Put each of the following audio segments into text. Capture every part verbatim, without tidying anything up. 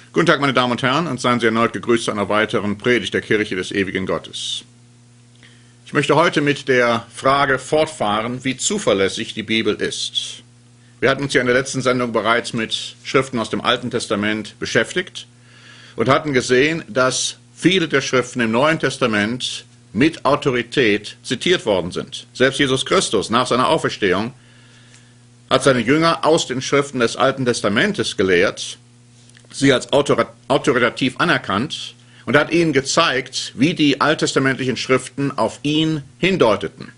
Guten Tag, meine Damen und Herren, und seien Sie erneut gegrüßt zu einer weiteren Predigt der Kirche des ewigen Gottes. Ich möchte heute mit der Frage fortfahren, wie zuverlässig die Bibel ist. Wir hatten uns ja in der letzten Sendung bereits mit Schriften aus dem Alten Testament beschäftigt und hatten gesehen, dass viele der Schriften im Neuen Testament mit Autorität zitiert worden sind. Selbst Jesus Christus nach seiner Auferstehung hat seine Jünger aus den Schriften des Alten Testamentes gelehrt, sie als autoritativ anerkannt und hat ihnen gezeigt, wie die alttestamentlichen Schriften auf ihn hindeuteten.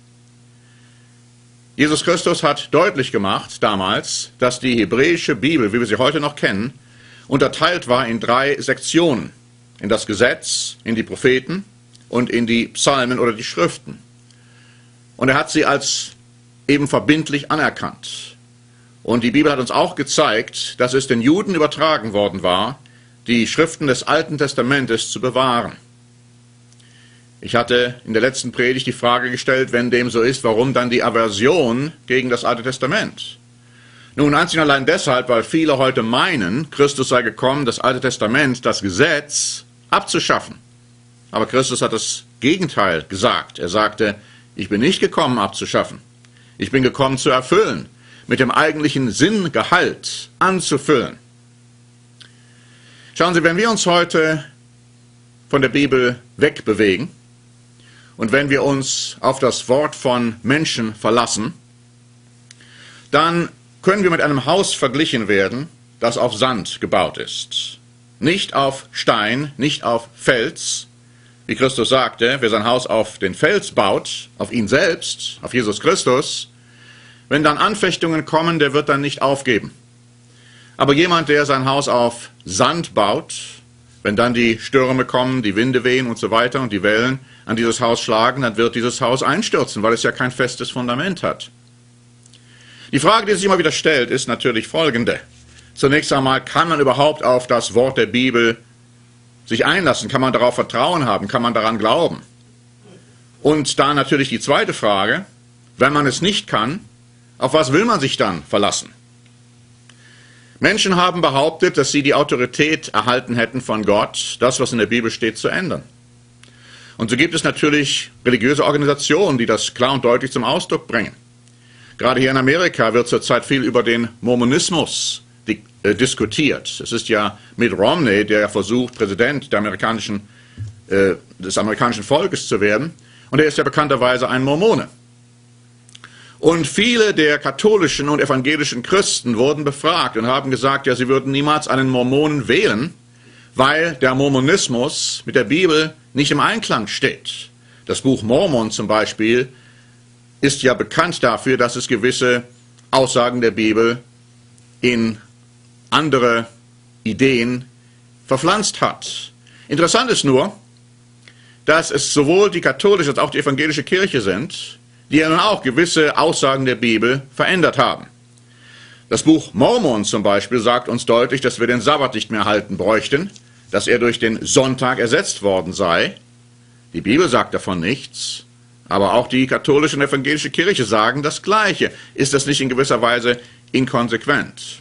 Jesus Christus hat deutlich gemacht damals, dass die hebräische Bibel, wie wir sie heute noch kennen, unterteilt war in drei Sektionen: in das Gesetz, in die Propheten und in die Psalmen oder die Schriften. Und er hat sie als eben verbindlich anerkannt. Und die Bibel hat uns auch gezeigt, dass es den Juden übertragen worden war, die Schriften des Alten Testamentes zu bewahren. Ich hatte in der letzten Predigt die Frage gestellt, wenn dem so ist, warum dann die Aversion gegen das Alte Testament? Nun, einzig und allein deshalb, weil viele heute meinen, Christus sei gekommen, das Alte Testament, das Gesetz, abzuschaffen. Aber Christus hat das Gegenteil gesagt. Er sagte, ich bin nicht gekommen, abzuschaffen. Ich bin gekommen, zu erfüllen, mit dem eigentlichen Sinngehalt anzufüllen. Schauen Sie, wenn wir uns heute von der Bibel wegbewegen und wenn wir uns auf das Wort von Menschen verlassen, dann können wir mit einem Haus verglichen werden, das auf Sand gebaut ist. Nicht auf Stein, nicht auf Fels. Wie Christus sagte, wer sein Haus auf den Fels baut, auf ihn selbst, auf Jesus Christus, wenn dann Anfechtungen kommen, der wird dann nicht aufgeben. Aber jemand, der sein Haus auf Sand baut, wenn dann die Stürme kommen, die Winde wehen und so weiter und die Wellen an dieses Haus schlagen, dann wird dieses Haus einstürzen, weil es ja kein festes Fundament hat. Die Frage, die sich immer wieder stellt, ist natürlich folgende. Zunächst einmal, kann man überhaupt auf das Wort der Bibel sich einlassen? Kann man darauf Vertrauen haben? Kann man daran glauben? Und da natürlich die zweite Frage, wenn man es nicht kann, auf was will man sich dann verlassen? Menschen haben behauptet, dass sie die Autorität erhalten hätten von Gott, das, was in der Bibel steht, zu ändern. Und so gibt es natürlich religiöse Organisationen, die das klar und deutlich zum Ausdruck bringen. Gerade hier in Amerika wird zurzeit viel über den Mormonismus di äh, diskutiert. Es ist ja Mitt Romney, der versucht, Präsident der amerikanischen, äh, des amerikanischen Volkes zu werden. Und er ist ja bekannterweise ein Mormone. Und viele der katholischen und evangelischen Christen wurden befragt und haben gesagt, ja, sie würden niemals einen Mormonen wählen, weil der Mormonismus mit der Bibel nicht im Einklang steht. Das Buch Mormon zum Beispiel ist ja bekannt dafür, dass es gewisse Aussagen der Bibel in andere Ideen verpflanzt hat. Interessant ist nur, dass es sowohl die katholische als auch die evangelische Kirche sind, die ja nun auch gewisse Aussagen der Bibel verändert haben. Das Buch Mormon zum Beispiel sagt uns deutlich, dass wir den Sabbat nicht mehr halten bräuchten, dass er durch den Sonntag ersetzt worden sei. Die Bibel sagt davon nichts, aber auch die katholische und evangelische Kirche sagen das Gleiche. Ist das nicht in gewisser Weise inkonsequent?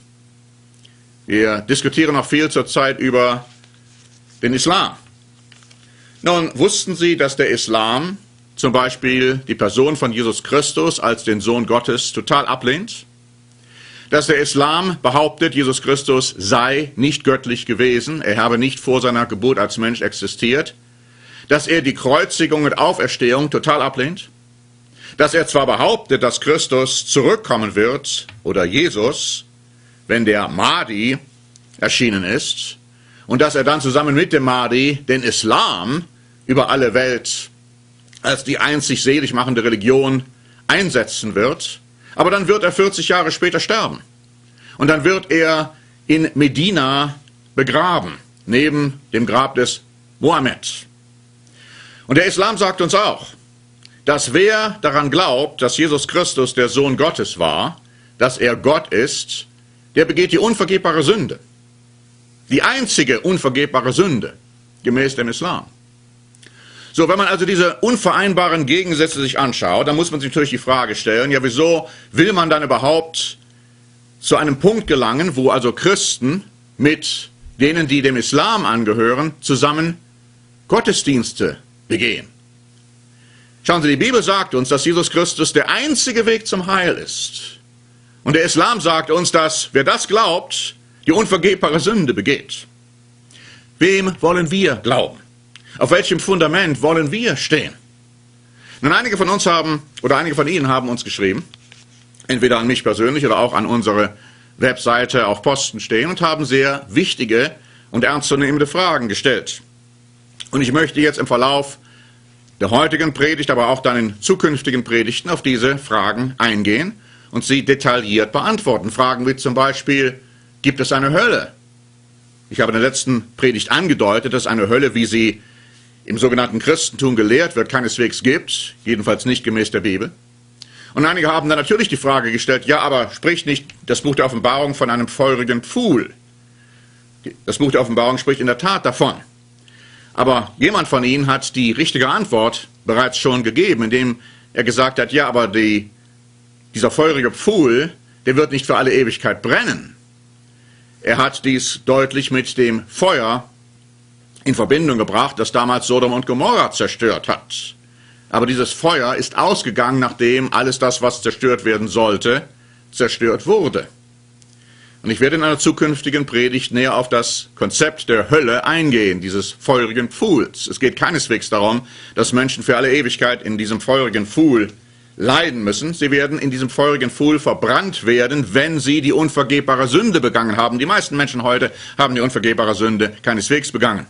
Wir diskutieren noch viel zurzeit über den Islam. Nun, wussten Sie, dass der Islam zum Beispiel die Person von Jesus Christus als den Sohn Gottes total ablehnt? Dass der Islam behauptet, Jesus Christus sei nicht göttlich gewesen, er habe nicht vor seiner Geburt als Mensch existiert? Dass er die Kreuzigung und Auferstehung total ablehnt? Dass er zwar behauptet, dass Christus zurückkommen wird, oder Jesus, wenn der Mahdi erschienen ist, und dass er dann zusammen mit dem Mahdi den Islam über alle Welt als die einzig selig machende Religion einsetzen wird, aber dann wird er vierzig Jahre später sterben. Und dann wird er in Medina begraben, neben dem Grab des Mohammed. Und der Islam sagt uns auch, dass wer daran glaubt, dass Jesus Christus der Sohn Gottes war, dass er Gott ist, der begeht die unvergebbare Sünde. Die einzige unvergebbare Sünde, gemäß dem Islam. So, wenn man also diese unvereinbaren Gegensätze sich anschaut, dann muss man sich natürlich die Frage stellen, ja, wieso will man dann überhaupt zu einem Punkt gelangen, wo also Christen mit denen, die dem Islam angehören, zusammen Gottesdienste begehen. Schauen Sie, die Bibel sagt uns, dass Jesus Christus der einzige Weg zum Heil ist. Und der Islam sagt uns, dass wer das glaubt, die unvergebbare Sünde begeht. Wem wollen wir glauben? Auf welchem Fundament wollen wir stehen? Nun, einige von uns haben, oder einige von Ihnen haben uns geschrieben, entweder an mich persönlich oder auch an unsere Webseite auf Posten stehen und haben sehr wichtige und ernstzunehmende Fragen gestellt. Und ich möchte jetzt im Verlauf der heutigen Predigt, aber auch dann in zukünftigen Predigten auf diese Fragen eingehen und sie detailliert beantworten. Fragen wie zum Beispiel, gibt es eine Hölle? Ich habe in der letzten Predigt angedeutet, dass eine Hölle, wie sie im sogenannten Christentum gelehrt wird, keineswegs gibt, jedenfalls nicht gemäß der Bibel. Und einige haben dann natürlich die Frage gestellt, ja, aber spricht nicht das Buch der Offenbarung von einem feurigen Pfuhl? Das Buch der Offenbarung spricht in der Tat davon. Aber jemand von Ihnen hat die richtige Antwort bereits schon gegeben, indem er gesagt hat, ja, aber die, dieser feurige Pfuhl, der wird nicht für alle Ewigkeit brennen. Er hat dies deutlich mit dem Feuer in Verbindung gebracht, das damals Sodom und Gomorra zerstört hat. Aber dieses Feuer ist ausgegangen, nachdem alles das, was zerstört werden sollte, zerstört wurde. Und ich werde in einer zukünftigen Predigt näher auf das Konzept der Hölle eingehen, dieses feurigen Pfuhls. Es geht keineswegs darum, dass Menschen für alle Ewigkeit in diesem feurigen Pfuhl leiden müssen. Sie werden in diesem feurigen Pfuhl verbrannt werden, wenn sie die unvergebbare Sünde begangen haben. Die meisten Menschen heute haben die unvergebbare Sünde keineswegs begangen.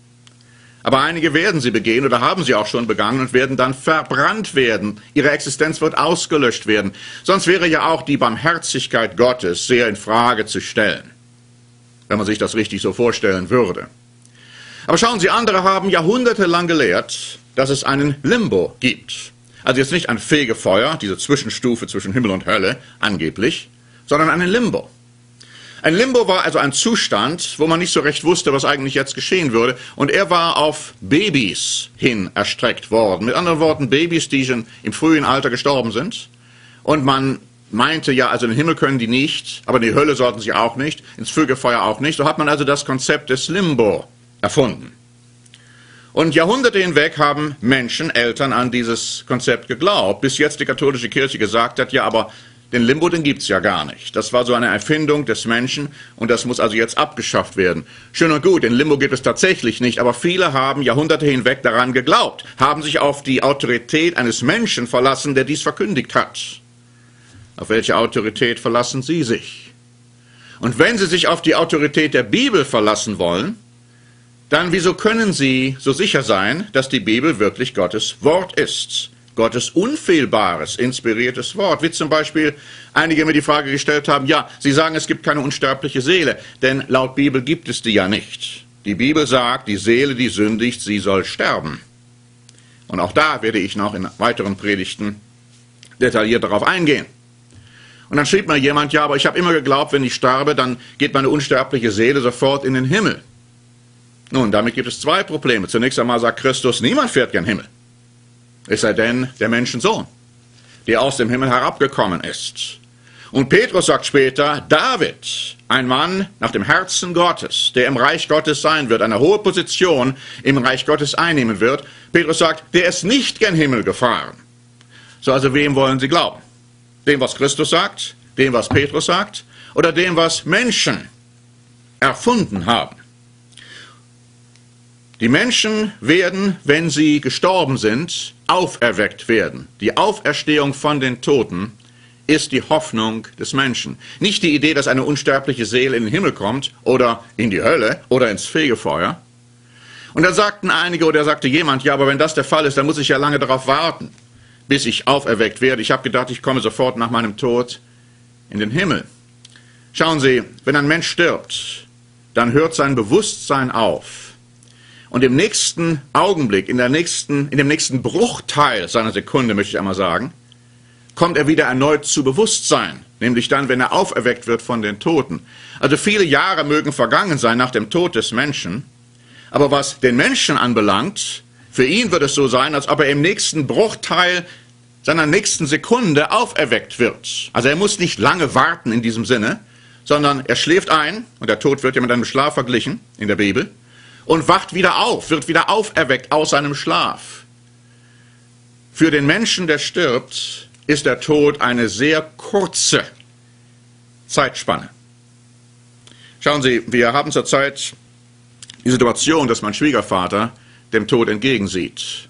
Aber einige werden sie begehen oder haben sie auch schon begangen und werden dann verbrannt werden. Ihre Existenz wird ausgelöscht werden. Sonst wäre ja auch die Barmherzigkeit Gottes sehr in Frage zu stellen, wenn man sich das richtig so vorstellen würde. Aber schauen Sie, andere haben jahrhundertelang gelehrt, dass es einen Limbo gibt. Also jetzt nicht ein Fegefeuer, diese Zwischenstufe zwischen Himmel und Hölle, angeblich, sondern einen Limbo. Ein Limbo war also ein Zustand, wo man nicht so recht wusste, was eigentlich jetzt geschehen würde. Und er war auf Babys hin erstreckt worden. Mit anderen Worten, Babys, die schon im frühen Alter gestorben sind. Und man meinte, ja, also in den Himmel können die nicht, aber in die Hölle sollten sie auch nicht, ins Fegefeuer auch nicht. So hat man also das Konzept des Limbo erfunden. Und Jahrhunderte hinweg haben Menschen, Eltern an dieses Konzept geglaubt, bis jetzt die katholische Kirche gesagt hat, ja, aber den Limbo, den gibt's ja gar nicht. Das war so eine Erfindung des Menschen und das muss also jetzt abgeschafft werden. Schön und gut, den Limbo gibt es tatsächlich nicht, aber viele haben Jahrhunderte hinweg daran geglaubt, haben sich auf die Autorität eines Menschen verlassen, der dies verkündigt hat. Auf welche Autorität verlassen Sie sich? Und wenn Sie sich auf die Autorität der Bibel verlassen wollen, dann wieso können Sie so sicher sein, dass die Bibel wirklich Gottes Wort ist? Gottes unfehlbares, inspiriertes Wort, wie zum Beispiel einige mir die Frage gestellt haben, ja, Sie sagen, es gibt keine unsterbliche Seele, denn laut Bibel gibt es die ja nicht. Die Bibel sagt, die Seele, die sündigt, sie soll sterben. Und auch da werde ich noch in weiteren Predigten detailliert darauf eingehen. Und dann schrieb mir jemand, ja, aber ich habe immer geglaubt, wenn ich sterbe, dann geht meine unsterbliche Seele sofort in den Himmel. Nun, damit gibt es zwei Probleme. Zunächst einmal sagt Christus, niemand fährt gen Himmel. Es sei denn, der Menschensohn, der aus dem Himmel herabgekommen ist. Und Petrus sagt später, David, ein Mann nach dem Herzen Gottes, der im Reich Gottes sein wird, eine hohe Position im Reich Gottes einnehmen wird. Petrus sagt, der ist nicht gen Himmel gefahren. So, also wem wollen Sie glauben? Dem, was Christus sagt, dem, was Petrus sagt, oder dem, was Menschen erfunden haben? Die Menschen werden, wenn sie gestorben sind, auferweckt werden. Die Auferstehung von den Toten ist die Hoffnung des Menschen. Nicht die Idee, dass eine unsterbliche Seele in den Himmel kommt oder in die Hölle oder ins Fegefeuer. Und dann sagten einige oder sagte jemand, ja, aber wenn das der Fall ist, dann muss ich ja lange darauf warten, bis ich auferweckt werde. Ich habe gedacht, ich komme sofort nach meinem Tod in den Himmel. Schauen Sie, wenn ein Mensch stirbt, dann hört sein Bewusstsein auf. Und im nächsten Augenblick, in, der nächsten, in dem nächsten Bruchteil seiner Sekunde, möchte ich einmal sagen, kommt er wieder erneut zu Bewusstsein, nämlich dann, wenn er auferweckt wird von den Toten. Also viele Jahre mögen vergangen sein nach dem Tod des Menschen, aber was den Menschen anbelangt, für ihn wird es so sein, als ob er im nächsten Bruchteil seiner nächsten Sekunde auferweckt wird. Also er muss nicht lange warten in diesem Sinne, sondern er schläft ein, und der Tod wird ja mit einem Schlaf verglichen in der Bibel, und wacht wieder auf, wird wieder auferweckt aus seinem Schlaf. Für den Menschen, der stirbt, ist der Tod eine sehr kurze Zeitspanne. Schauen Sie, wir haben zurzeit die Situation, dass mein Schwiegervater dem Tod entgegensieht.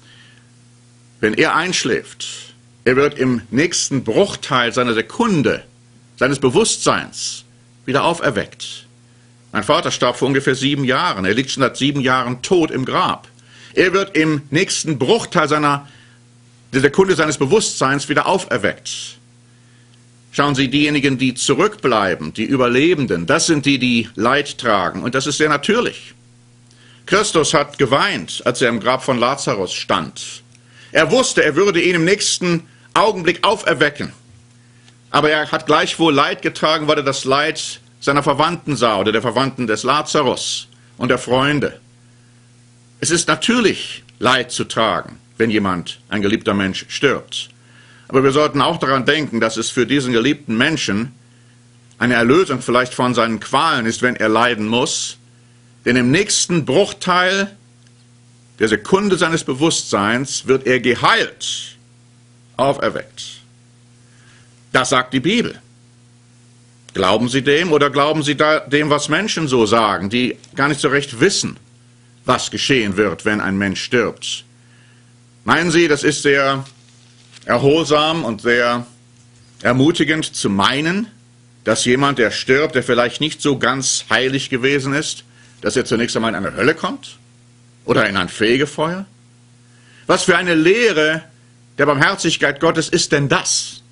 Wenn er einschläft, er wird im nächsten Bruchteil seiner Sekunde, seines Bewusstseins, wieder auferweckt. Mein Vater starb vor ungefähr sieben Jahren. Er liegt schon seit sieben Jahren tot im Grab. Er wird im nächsten Bruchteil seiner, der Sekunde seines Bewusstseins wieder auferweckt. Schauen Sie, diejenigen, die zurückbleiben, die Überlebenden, das sind die, die Leid tragen. Und das ist sehr natürlich. Christus hat geweint, als er im Grab von Lazarus stand. Er wusste, er würde ihn im nächsten Augenblick auferwecken. Aber er hat gleichwohl Leid getragen, weil er das Leid seiner Verwandten sah oder der Verwandten des Lazarus und der Freunde. Es ist natürlich, Leid zu tragen, wenn jemand, ein geliebter Mensch, stirbt. Aber wir sollten auch daran denken, dass es für diesen geliebten Menschen eine Erlösung vielleicht von seinen Qualen ist, wenn er leiden muss. Denn im nächsten Bruchteil der Sekunde seines Bewusstseins wird er geheilt, auferweckt. Das sagt die Bibel. Glauben Sie dem oder glauben Sie da dem, was Menschen so sagen, die gar nicht so recht wissen, was geschehen wird, wenn ein Mensch stirbt? Meinen Sie, das ist sehr erholsam und sehr ermutigend zu meinen, dass jemand, der stirbt, der vielleicht nicht so ganz heilig gewesen ist, dass er zunächst einmal in eine Hölle kommt oder in ein Fegefeuer? Was für eine Lehre der Barmherzigkeit Gottes ist denn das?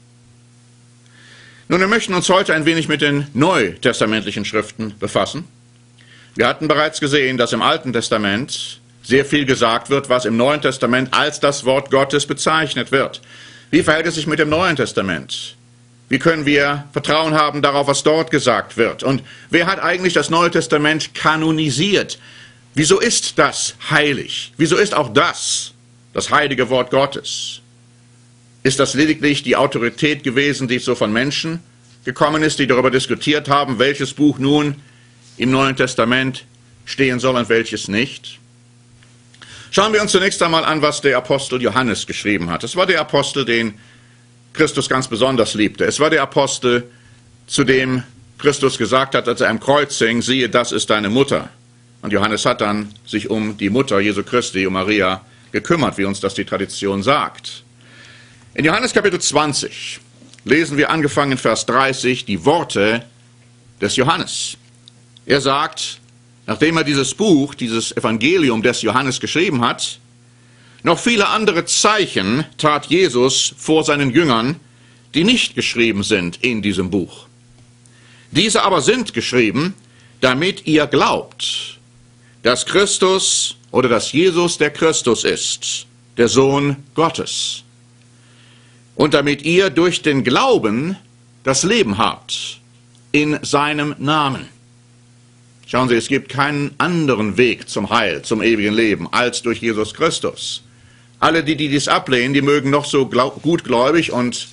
Nun, wir möchten uns heute ein wenig mit den neutestamentlichen Schriften befassen. Wir hatten bereits gesehen, dass im Alten Testament sehr viel gesagt wird, was im Neuen Testament als das Wort Gottes bezeichnet wird. Wie verhält es sich mit dem Neuen Testament? Wie können wir Vertrauen haben darauf, was dort gesagt wird? Und wer hat eigentlich das Neue Testament kanonisiert? Wieso ist das heilig? Wieso ist auch das das heilige Wort Gottes? Ist das lediglich die Autorität gewesen, die so von Menschen gekommen ist, die darüber diskutiert haben, welches Buch nun im Neuen Testament stehen soll und welches nicht? Schauen wir uns zunächst einmal an, was der Apostel Johannes geschrieben hat. Es war der Apostel, den Christus ganz besonders liebte. Es war der Apostel, zu dem Christus gesagt hat, als er am Kreuz hing, siehe, das ist deine Mutter. Und Johannes hat dann sich um die Mutter Jesu Christi, um Maria, gekümmert, wie uns das die Tradition sagt. In Johannes Kapitel zwanzig lesen wir angefangen in Vers dreißig die Worte des Johannes. Er sagt, nachdem er dieses Buch, dieses Evangelium des Johannes geschrieben hat, noch viele andere Zeichen tat Jesus vor seinen Jüngern, die nicht geschrieben sind in diesem Buch. Diese aber sind geschrieben, damit ihr glaubt, dass Christus oder dass Jesus der Christus ist, der Sohn Gottes. Und damit ihr durch den Glauben das Leben habt in seinem Namen. Schauen Sie, es gibt keinen anderen Weg zum Heil, zum ewigen Leben, als durch Jesus Christus. Alle, die, die dies ablehnen, die mögen noch so glaub, gutgläubig und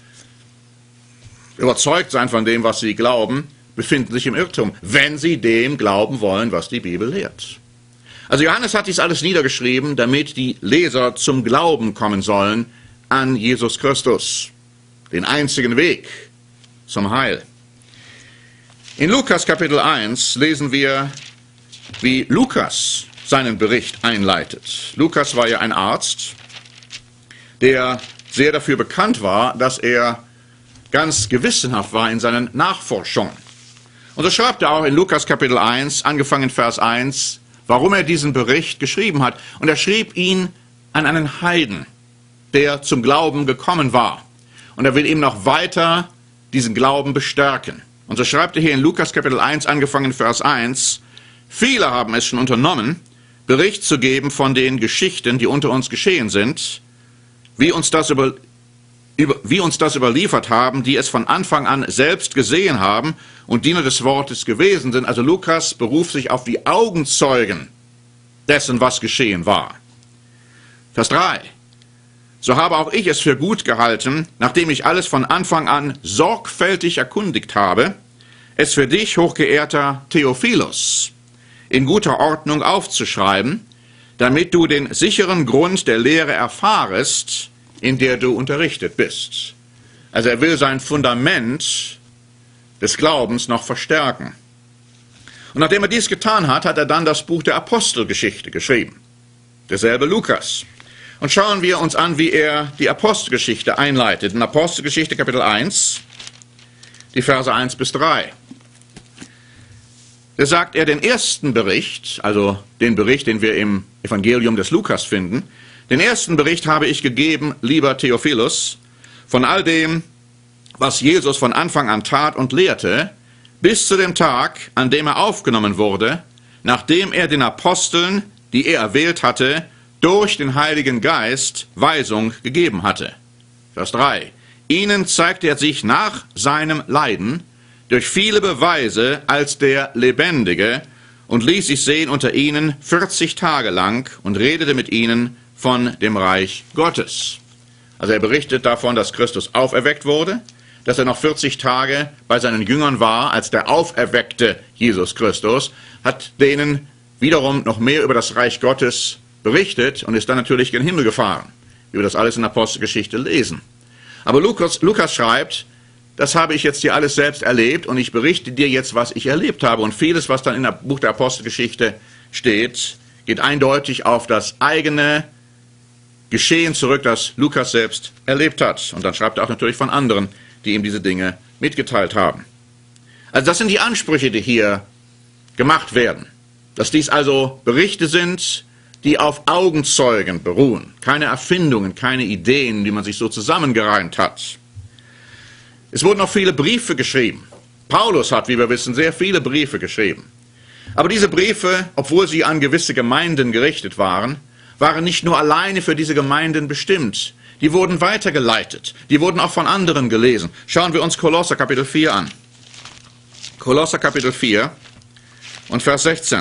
überzeugt sein von dem, was sie glauben, befinden sich im Irrtum, wenn sie dem glauben wollen, was die Bibel lehrt. Also Johannes hat dies alles niedergeschrieben, damit die Leser zum Glauben kommen sollen an Jesus Christus, den einzigen Weg zum Heil. In Lukas Kapitel eins lesen wir, wie Lukas seinen Bericht einleitet. Lukas war ja ein Arzt, der sehr dafür bekannt war, dass er ganz gewissenhaft war in seinen Nachforschungen. Und so schreibt er auch in Lukas Kapitel eins, angefangen Vers eins, warum er diesen Bericht geschrieben hat. Und er schrieb ihn an einen Heiden, der zum Glauben gekommen war. Und er will ihm noch weiter diesen Glauben bestärken. Und so schreibt er hier in Lukas Kapitel eins, angefangen Vers eins, viele haben es schon unternommen, Bericht zu geben von den Geschichten, die unter uns geschehen sind, wie uns das über, über, wie uns das überliefert haben, die es von Anfang an selbst gesehen haben und Diener des Wortes gewesen sind. Also Lukas beruft sich auf die Augenzeugen dessen, was geschehen war. Vers drei. So habe auch ich es für gut gehalten, nachdem ich alles von Anfang an sorgfältig erkundigt habe, es für dich, hochgeehrter Theophilus, in guter Ordnung aufzuschreiben, damit du den sicheren Grund der Lehre erfahrest, in der du unterrichtet bist. Also er will sein Fundament des Glaubens noch verstärken. Und nachdem er dies getan hat, hat er dann das Buch der Apostelgeschichte geschrieben. Derselbe Lukas. Und schauen wir uns an, wie er die Apostelgeschichte einleitet. In Apostelgeschichte Kapitel eins, die Verse eins bis drei. Da sagt er den ersten Bericht, also den Bericht, den wir im Evangelium des Lukas finden, den ersten Bericht habe ich gegeben, lieber Theophilus, von all dem, was Jesus von Anfang an tat und lehrte, bis zu dem Tag, an dem er aufgenommen wurde, nachdem er den Aposteln, die er erwählt hatte, durch den Heiligen Geist Weisung gegeben hatte. Vers drei. Ihnen zeigte er sich nach seinem Leiden durch viele Beweise als der Lebendige und ließ sich sehen unter ihnen vierzig Tage lang und redete mit ihnen von dem Reich Gottes. Also er berichtet davon, dass Christus auferweckt wurde, dass er noch vierzig Tage bei seinen Jüngern war, als der auferweckte Jesus Christus, hat denen wiederum noch mehr über das Reich Gottes berichtet und ist dann natürlich gen Himmel gefahren, wie wir das alles in der Apostelgeschichte lesen. Aber Lukas, Lukas schreibt, das habe ich jetzt hier alles selbst erlebt und ich berichte dir jetzt, was ich erlebt habe. Und vieles, was dann in dem Buch der Apostelgeschichte steht, geht eindeutig auf das eigene Geschehen zurück, das Lukas selbst erlebt hat. Und dann schreibt er auch natürlich von anderen, die ihm diese Dinge mitgeteilt haben. Also das sind die Ansprüche, die hier gemacht werden. Dass dies also Berichte sind, die auf Augenzeugen beruhen. Keine Erfindungen, keine Ideen, die man sich so zusammengereimt hat. Es wurden auch viele Briefe geschrieben. Paulus hat, wie wir wissen, sehr viele Briefe geschrieben. Aber diese Briefe, obwohl sie an gewisse Gemeinden gerichtet waren, waren nicht nur alleine für diese Gemeinden bestimmt. Die wurden weitergeleitet. Die wurden auch von anderen gelesen. Schauen wir uns Kolosser Kapitel vier an. Kolosser Kapitel vier und Vers sechzehn.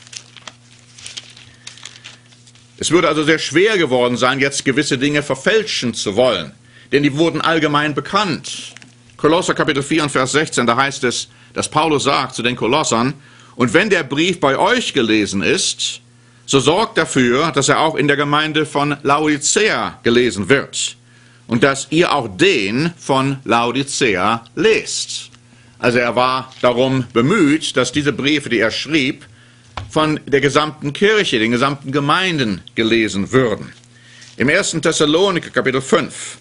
Es würde also sehr schwer geworden sein, jetzt gewisse Dinge verfälschen zu wollen, denn die wurden allgemein bekannt. Kolosser Kapitel vier und Vers sechzehn, da heißt es, dass Paulus sagt zu den Kolossern, und wenn der Brief bei euch gelesen ist, so sorgt dafür, dass er auch in der Gemeinde von Laodicea gelesen wird und dass ihr auch den von Laodicea lest. Also er war darum bemüht, dass diese Briefe, die er schrieb, von der gesamten Kirche, den gesamten Gemeinden gelesen würden. Im ersten Thessaloniker Kapitel fünf,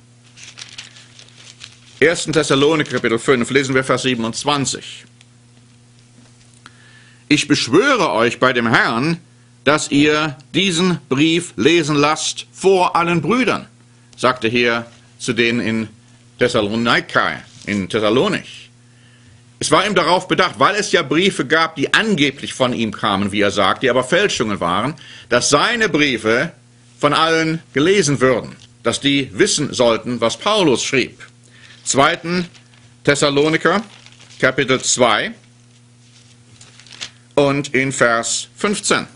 ersten Thessaloniker Kapitel fünf lesen wir Vers siebenundzwanzig. Ich beschwöre euch bei dem Herrn, dass ihr diesen Brief lesen lasst vor allen Brüdern, sagte hier zu denen in Thessaloniki, in Thessalonich. Es war ihm darauf bedacht, weil es ja Briefe gab, die angeblich von ihm kamen, wie er sagt, die aber Fälschungen waren, dass seine Briefe von allen gelesen würden, dass die wissen sollten, was Paulus schrieb. zweiten Thessaloniker, Kapitel zwei und in Vers fünfzehn.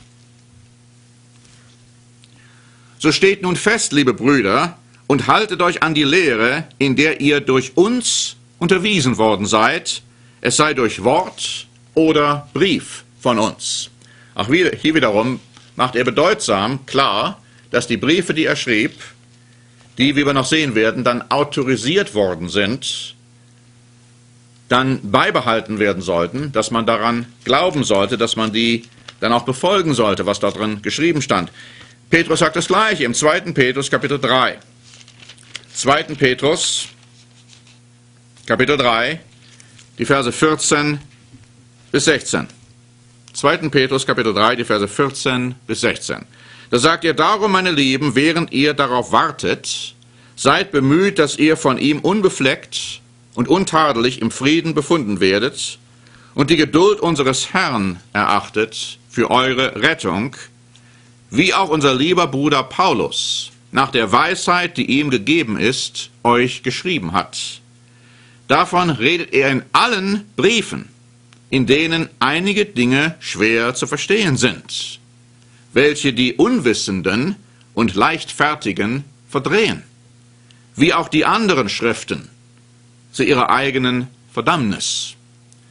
So steht nun fest, liebe Brüder, und haltet euch an die Lehre, in der ihr durch uns unterwiesen worden seid, es sei durch Wort oder Brief von uns. Auch hier wiederum macht er bedeutsam klar, dass die Briefe, die er schrieb, die, wie wir noch sehen werden, dann autorisiert worden sind, dann beibehalten werden sollten, dass man daran glauben sollte, dass man die dann auch befolgen sollte, was da drin geschrieben stand. Petrus sagt das Gleiche im zweiten Petrus Kapitel drei. zweiten Petrus Kapitel drei, die Verse vierzehn bis sechzehn. zweiten Petrus Kapitel drei, die Verse vierzehn bis sechzehn. Da sagt ihr darum, meine Lieben, während ihr darauf wartet, seid bemüht, dass ihr von ihm unbefleckt und untadelig im Frieden befunden werdet und die Geduld unseres Herrn erachtet für eure Rettung, wie auch unser lieber Bruder Paulus nach der Weisheit, die ihm gegeben ist, euch geschrieben hat. Davon redet er in allen Briefen, in denen einige Dinge schwer zu verstehen sind, welche die Unwissenden und Leichtfertigen verdrehen, wie auch die anderen Schriften zu ihrer eigenen Verdammnis.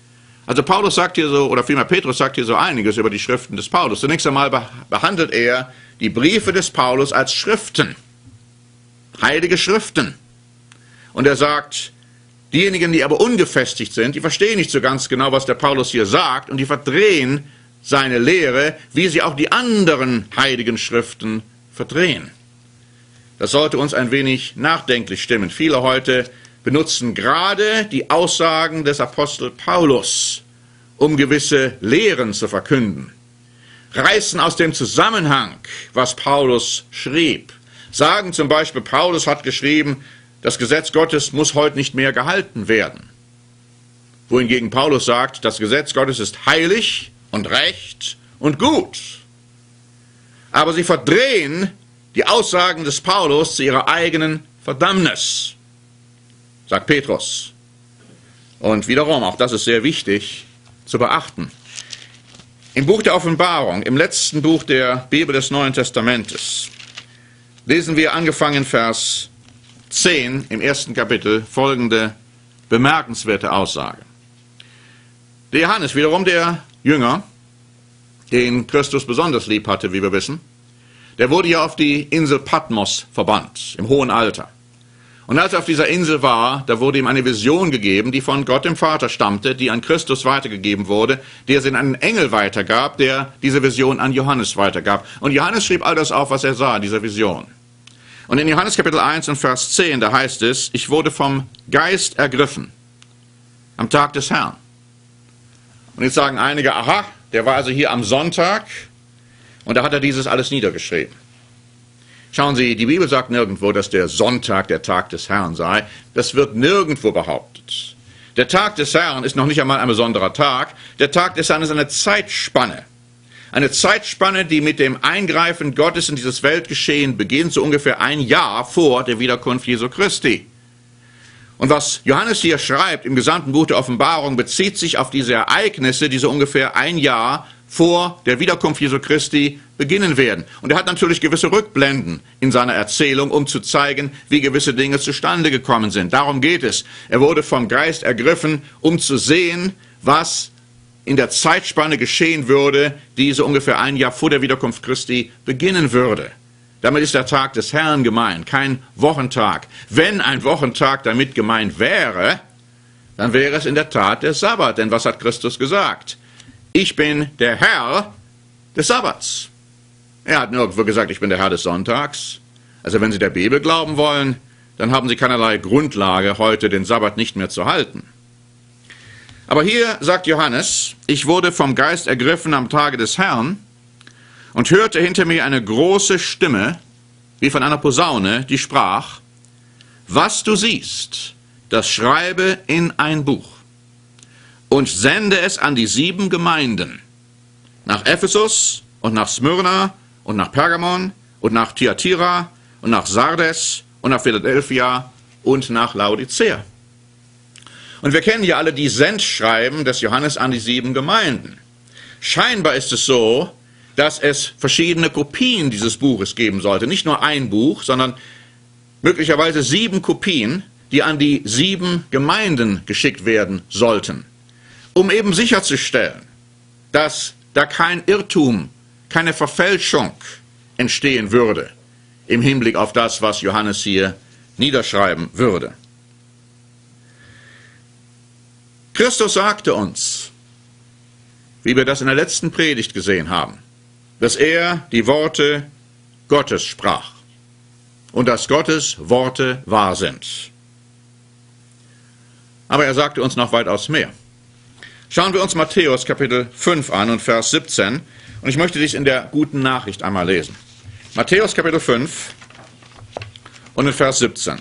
Also Paulus sagt hier so, oder vielmehr Petrus sagt hier so einiges über die Schriften des Paulus. Zunächst einmal behandelt er die Briefe des Paulus als Schriften, heilige Schriften. Und er sagt, diejenigen, die aber ungefestigt sind, die verstehen nicht so ganz genau, was der Paulus hier sagt, und die verdrehen seine Lehre, wie sie auch die anderen heiligen Schriften verdrehen. Das sollte uns ein wenig nachdenklich stimmen. Viele heute benutzen gerade die Aussagen des Apostel Paulus, um gewisse Lehren zu verkünden, reißen aus dem Zusammenhang, was Paulus schrieb, sagen zum Beispiel, Paulus hat geschrieben, das Gesetz Gottes muss heute nicht mehr gehalten werden. Wohingegen Paulus sagt, das Gesetz Gottes ist heilig und recht und gut. Aber sie verdrehen die Aussagen des Paulus zu ihrer eigenen Verdammnis, sagt Petrus. Und wiederum, auch das ist sehr wichtig zu beachten. Im Buch der Offenbarung, im letzten Buch der Bibel des Neuen Testamentes, lesen wir angefangen Vers zehn im ersten Kapitel folgende bemerkenswerte Aussage. Der Johannes, wiederum der Jünger, den Christus besonders lieb hatte, wie wir wissen, der wurde ja auf die Insel Patmos verbannt, im hohen Alter. Und als er auf dieser Insel war, da wurde ihm eine Vision gegeben, die von Gott dem Vater stammte, die an Christus weitergegeben wurde, der sie an einen Engel weitergab, der diese Vision an Johannes weitergab. Und Johannes schrieb all das auf, was er sah, dieser Vision. Und in Johannes Kapitel eins und Vers zehn, da heißt es, ich wurde vom Geist ergriffen am Tag des Herrn. Und jetzt sagen einige, aha, der war also hier am Sonntag und da hat er dieses alles niedergeschrieben. Schauen Sie, die Bibel sagt nirgendwo, dass der Sonntag der Tag des Herrn sei. Das wird nirgendwo behauptet. Der Tag des Herrn ist noch nicht einmal ein besonderer Tag. Der Tag des Herrn ist eine Zeitspanne. Eine Zeitspanne, die mit dem Eingreifen Gottes in dieses Weltgeschehen beginnt, so ungefähr ein Jahr vor der Wiederkunft Jesu Christi. Und was Johannes hier schreibt im gesamten Buch der Offenbarung, bezieht sich auf diese Ereignisse, die so ungefähr ein Jahr vor der Wiederkunft Jesu Christi beginnen werden. Und er hat natürlich gewisse Rückblenden in seiner Erzählung, um zu zeigen, wie gewisse Dinge zustande gekommen sind. Darum geht es. Er wurde vom Geist ergriffen, um zu sehen, was in der Zeitspanne geschehen würde, die so ungefähr ein Jahr vor der Wiederkunft Christi beginnen würde. Damit ist der Tag des Herrn gemeint, kein Wochentag. Wenn ein Wochentag damit gemeint wäre, dann wäre es in der Tat der Sabbat. Denn was hat Christus gesagt? Ich bin der Herr des Sabbats. Er hat nirgendwo gesagt, ich bin der Herr des Sonntags. Also wenn Sie der Bibel glauben wollen, dann haben Sie keinerlei Grundlage, heute den Sabbat nicht mehr zu halten. Aber hier sagt Johannes, ich wurde vom Geist ergriffen am Tage des Herrn und hörte hinter mir eine große Stimme, wie von einer Posaune, die sprach, was du siehst, das schreibe in ein Buch und sende es an die sieben Gemeinden, nach Ephesus und nach Smyrna und nach Pergamon und nach Thyatira und nach Sardes und nach Philadelphia und nach Laodicea. Und wir kennen ja alle die Sendschreiben des Johannes an die sieben Gemeinden. Scheinbar ist es so, dass es verschiedene Kopien dieses Buches geben sollte. Nicht nur ein Buch, sondern möglicherweise sieben Kopien, die an die sieben Gemeinden geschickt werden sollten, um eben sicherzustellen, dass da kein Irrtum, keine Verfälschung entstehen würde im Hinblick auf das, was Johannes hier niederschreiben würde. Christus sagte uns, wie wir das in der letzten Predigt gesehen haben, dass er die Worte Gottes sprach und dass Gottes Worte wahr sind. Aber er sagte uns noch weitaus mehr. Schauen wir uns Matthäus Kapitel fünf an und Vers siebzehn. Und ich möchte dies in der guten Nachricht einmal lesen. Matthäus Kapitel fünf und in Vers siebzehn.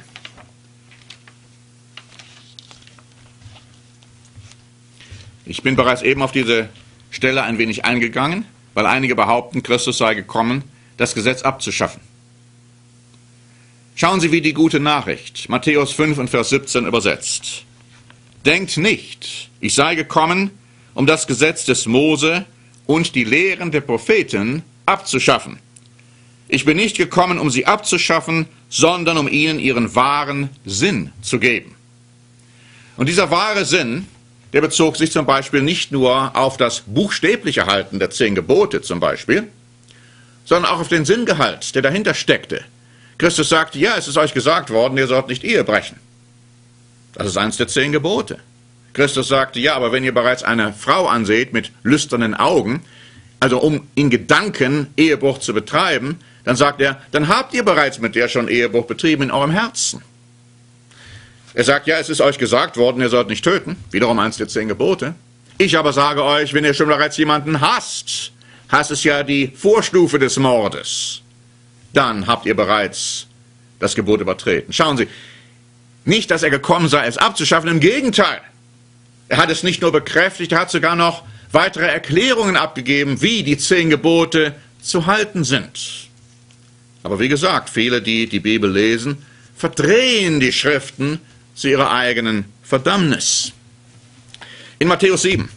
Ich bin bereits eben auf diese Stelle ein wenig eingegangen, weil einige behaupten, Christus sei gekommen, das Gesetz abzuschaffen. Schauen Sie, wie die gute Nachricht, Matthäus fünf und Vers siebzehn übersetzt. Denkt nicht, ich sei gekommen, um das Gesetz des Mose und die Lehren der Propheten abzuschaffen. Ich bin nicht gekommen, um sie abzuschaffen, sondern um ihnen ihren wahren Sinn zu geben. Und dieser wahre Sinn, der bezog sich zum Beispiel nicht nur auf das buchstäbliche Halten der zehn Gebote zum Beispiel, sondern auch auf den Sinngehalt, der dahinter steckte. Christus sagte, ja, es ist euch gesagt worden, ihr sollt nicht Ehe brechen. Das ist eins der zehn Gebote. Christus sagte, ja, aber wenn ihr bereits eine Frau anseht mit lüsternen Augen, also um in Gedanken Ehebruch zu betreiben, dann sagt er, dann habt ihr bereits mit der schon Ehebruch betrieben in eurem Herzen. Er sagt, ja, es ist euch gesagt worden, ihr sollt nicht töten, wiederum eins der zehn Gebote. Ich aber sage euch, wenn ihr schon bereits jemanden hasst, Hass ist ja die Vorstufe des Mordes, dann habt ihr bereits das Gebot übertreten. Schauen Sie, nicht, dass er gekommen sei, es abzuschaffen, im Gegenteil. Er hat es nicht nur bekräftigt, er hat sogar noch weitere Erklärungen abgegeben, wie die zehn Gebote zu halten sind. Aber wie gesagt, viele, die die Bibel lesen, verdrehen die Schriften zu ihrer eigenen Verdammnis. In Matthäus sieben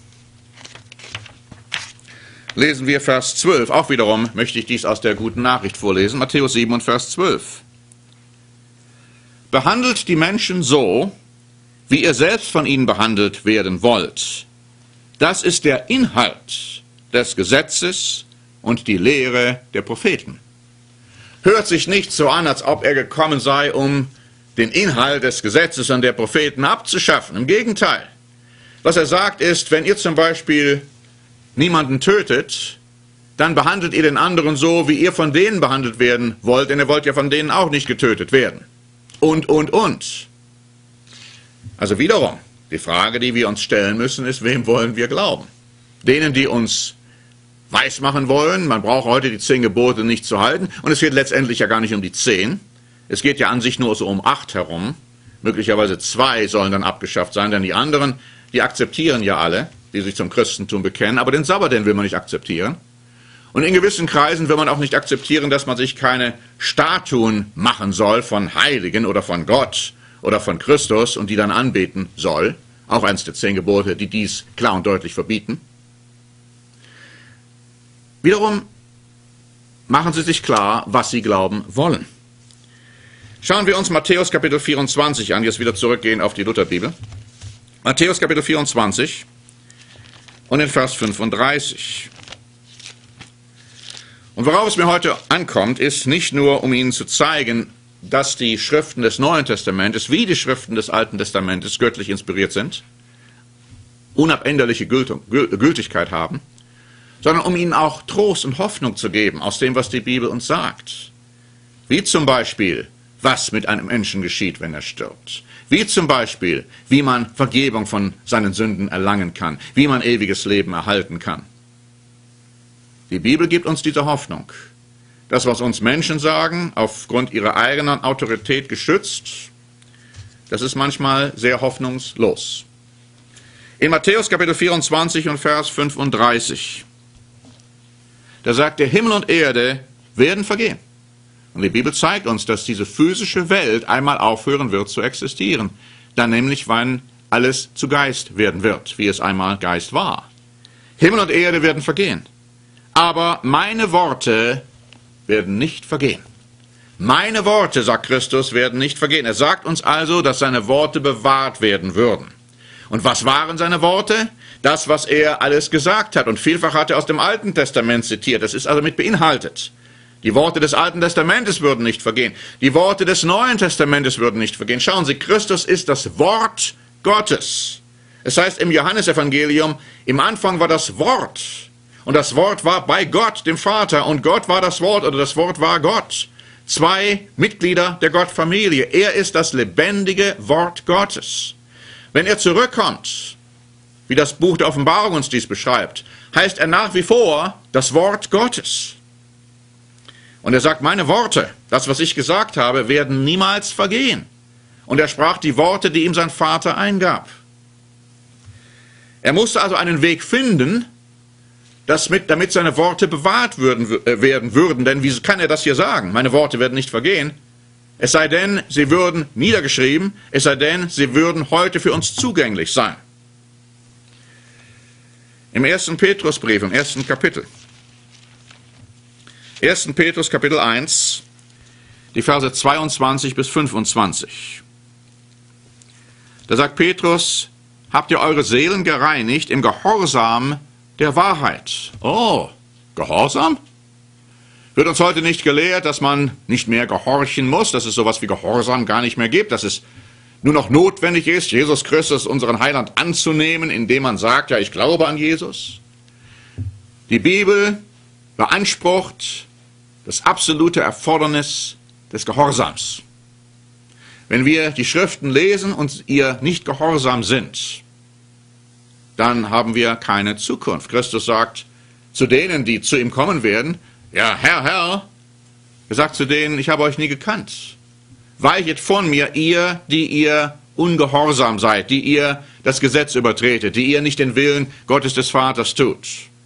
lesen wir Vers zwölf. Auch wiederum möchte ich dies aus der guten Nachricht vorlesen. Matthäus sieben und Vers zwölf. Behandelt die Menschen so, wie ihr selbst von ihnen behandelt werden wollt. Das ist der Inhalt des Gesetzes und die Lehre der Propheten. Hört sich nicht so an, als ob er gekommen sei, um den Inhalt des Gesetzes und der Propheten abzuschaffen. Im Gegenteil. Was er sagt ist, wenn ihr zum Beispiel niemanden tötet, dann behandelt ihr den anderen so, wie ihr von denen behandelt werden wollt, denn ihr wollt ja von denen auch nicht getötet werden. Und, und, und. Also wiederum, die Frage, die wir uns stellen müssen, ist, wem wollen wir glauben? Denen, die uns weismachen wollen, man braucht heute die zehn Gebote nicht zu halten, und es geht letztendlich ja gar nicht um die zehn. Es geht ja an sich nur so um acht herum. Möglicherweise zwei sollen dann abgeschafft sein, denn die anderen, die akzeptieren ja alle, die sich zum Christentum bekennen, aber den Sabbat, den will man nicht akzeptieren. Und in gewissen Kreisen will man auch nicht akzeptieren, dass man sich keine Statuen machen soll von Heiligen oder von Gott oder von Christus und die dann anbeten soll. Auch eins der zehn Gebote, die dies klar und deutlich verbieten. Wiederum machen sie sich klar, was sie glauben wollen. Schauen wir uns Matthäus Kapitel vierundzwanzig an, jetzt wieder zurückgehen auf die Lutherbibel. Matthäus Kapitel vierundzwanzig und in Vers fünfunddreißig. Und worauf es mir heute ankommt, ist nicht nur, um Ihnen zu zeigen, dass die Schriften des Neuen Testamentes wie die Schriften des Alten Testamentes göttlich inspiriert sind, unabänderliche Gültigkeit haben, sondern um Ihnen auch Trost und Hoffnung zu geben aus dem, was die Bibel uns sagt. Wie zum Beispiel, was mit einem Menschen geschieht, wenn er stirbt. Wie zum Beispiel, wie man Vergebung von seinen Sünden erlangen kann, wie man ewiges Leben erhalten kann. Die Bibel gibt uns diese Hoffnung. Das, was uns Menschen sagen, aufgrund ihrer eigenen Autorität geschützt, das ist manchmal sehr hoffnungslos. In Matthäus Kapitel vierundzwanzig und Vers fünfunddreißig, da sagt er, Himmel und Erde werden vergehen. Und die Bibel zeigt uns, dass diese physische Welt einmal aufhören wird zu existieren. Dann nämlich, wann alles zu Geist werden wird, wie es einmal Geist war. Himmel und Erde werden vergehen. Aber meine Worte werden nicht vergehen. Meine Worte, sagt Christus, werden nicht vergehen. Er sagt uns also, dass seine Worte bewahrt werden würden. Und was waren seine Worte? Das, was er alles gesagt hat. Und vielfach hat er aus dem Alten Testament zitiert. Das ist also mit beinhaltet. Die Worte des Alten Testamentes würden nicht vergehen. Die Worte des Neuen Testamentes würden nicht vergehen. Schauen Sie, Christus ist das Wort Gottes. Es heißt im Johannesevangelium, im Anfang war das Wort. Und das Wort war bei Gott, dem Vater. Und Gott war das Wort, oder das Wort war Gott. Zwei Mitglieder der Gottfamilie. Er ist das lebendige Wort Gottes. Wenn er zurückkommt, wie das Buch der Offenbarung uns dies beschreibt, heißt er nach wie vor das Wort Gottes. Und er sagt, meine Worte, das, was ich gesagt habe, werden niemals vergehen. Und er sprach die Worte, die ihm sein Vater eingab. Er musste also einen Weg finden, dass mit, damit seine Worte bewahrt würden, äh, werden würden. Denn wie kann er das hier sagen? Meine Worte werden nicht vergehen. Es sei denn, sie würden niedergeschrieben, es sei denn, sie würden heute für uns zugänglich sein. Im ersten Petrusbrief, im ersten Kapitel. ersten Petrus Kapitel eins, die Verse zweiundzwanzig bis fünfundzwanzig. Da sagt Petrus, habt ihr eure Seelen gereinigt im Gehorsam der Wahrheit. Oh, Gehorsam? Wird uns heute nicht gelehrt, dass man nicht mehr gehorchen muss, dass es sowas wie Gehorsam gar nicht mehr gibt, dass es nur noch notwendig ist, Jesus Christus, unseren Heiland, anzunehmen, indem man sagt, ja, ich glaube an Jesus. Die Bibel beansprucht das absolute Erfordernis des Gehorsams. Wenn wir die Schriften lesen und ihr nicht gehorsam sind, dann haben wir keine Zukunft. Christus sagt zu denen, die zu ihm kommen werden, ja, Herr, Herr, er sagt zu denen, ich habe euch nie gekannt. Weichet von mir, ihr, die ihr ungehorsam seid, die ihr das Gesetz übertretet, die ihr nicht den Willen Gottes des Vaters tut.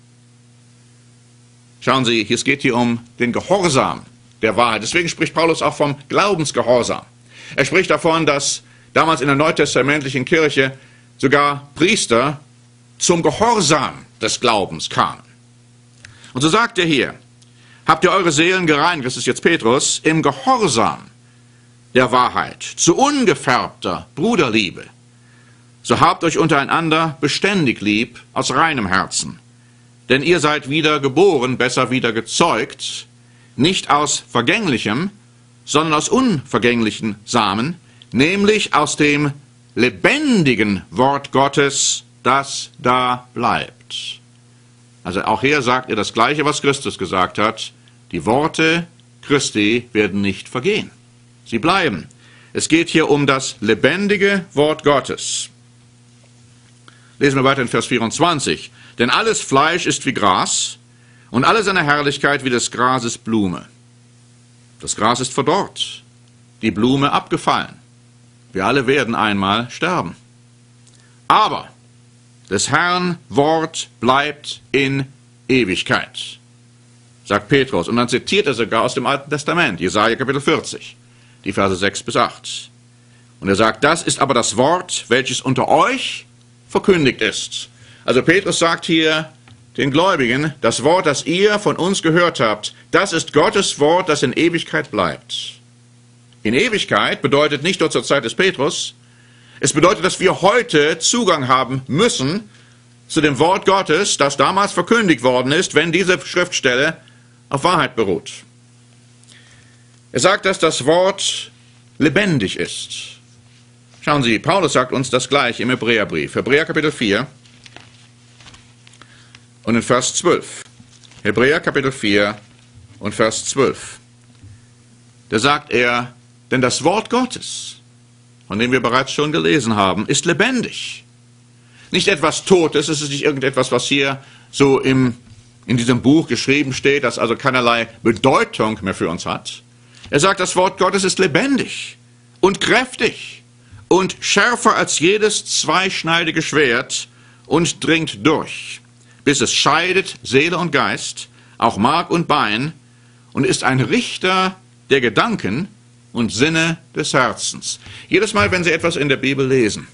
Schauen Sie, es geht hier um den Gehorsam der Wahrheit. Deswegen spricht Paulus auch vom Glaubensgehorsam. Er spricht davon, dass damals in der neutestamentlichen Kirche sogar Priester zum Gehorsam des Glaubens kamen. Und so sagt er hier, habt ihr eure Seelen gereinigt, das ist jetzt Petrus, im Gehorsam der Wahrheit, zu ungefärbter Bruderliebe. So habt euch untereinander beständig lieb, aus reinem Herzen. Denn ihr seid wieder geboren, besser wieder gezeugt, nicht aus vergänglichem, sondern aus unvergänglichen Samen, nämlich aus dem lebendigen Wort Gottes, das da bleibt. Also auch hier sagt er das Gleiche, was Christus gesagt hat. Die Worte Christi werden nicht vergehen. Sie bleiben. Es geht hier um das lebendige Wort Gottes. Lesen wir weiter in Vers vierundzwanzig. Denn alles Fleisch ist wie Gras und alle seine Herrlichkeit wie des Grases Blume. Das Gras ist verdorrt, die Blume abgefallen. Wir alle werden einmal sterben. Aber des Herrn Wort bleibt in Ewigkeit, sagt Petrus. Und dann zitiert er sogar aus dem Alten Testament, Jesaja Kapitel vierzig, die Verse sechs bis acht. Und er sagt, das ist aber das Wort, welches unter euch verkündigt ist. Also Petrus sagt hier den Gläubigen, das Wort, das ihr von uns gehört habt, das ist Gottes Wort, das in Ewigkeit bleibt. In Ewigkeit bedeutet nicht nur zur Zeit des Petrus, es bedeutet, dass wir heute Zugang haben müssen zu dem Wort Gottes, das damals verkündigt worden ist, wenn diese Schriftstelle auf Wahrheit beruht. Er sagt, dass das Wort lebendig ist. Schauen Sie, Paulus sagt uns das gleich im Hebräerbrief. Hebräer Kapitel vier und in Vers zwölf. Hebräer Kapitel vier und Vers zwölf. Da sagt er, denn das Wort Gottes, von dem wir bereits schon gelesen haben, ist lebendig. Nicht etwas Totes, es ist nicht irgendetwas, was hier so im, in diesem Buch geschrieben steht, das also keinerlei Bedeutung mehr für uns hat. Er sagt, das Wort Gottes ist lebendig und kräftig und schärfer als jedes zweischneidige Schwert und dringt durch, bis es scheidet Seele und Geist, auch Mark und Bein, und ist ein Richter der Gedanken und Sinne des Herzens. Jedes Mal, wenn Sie etwas in der Bibel lesen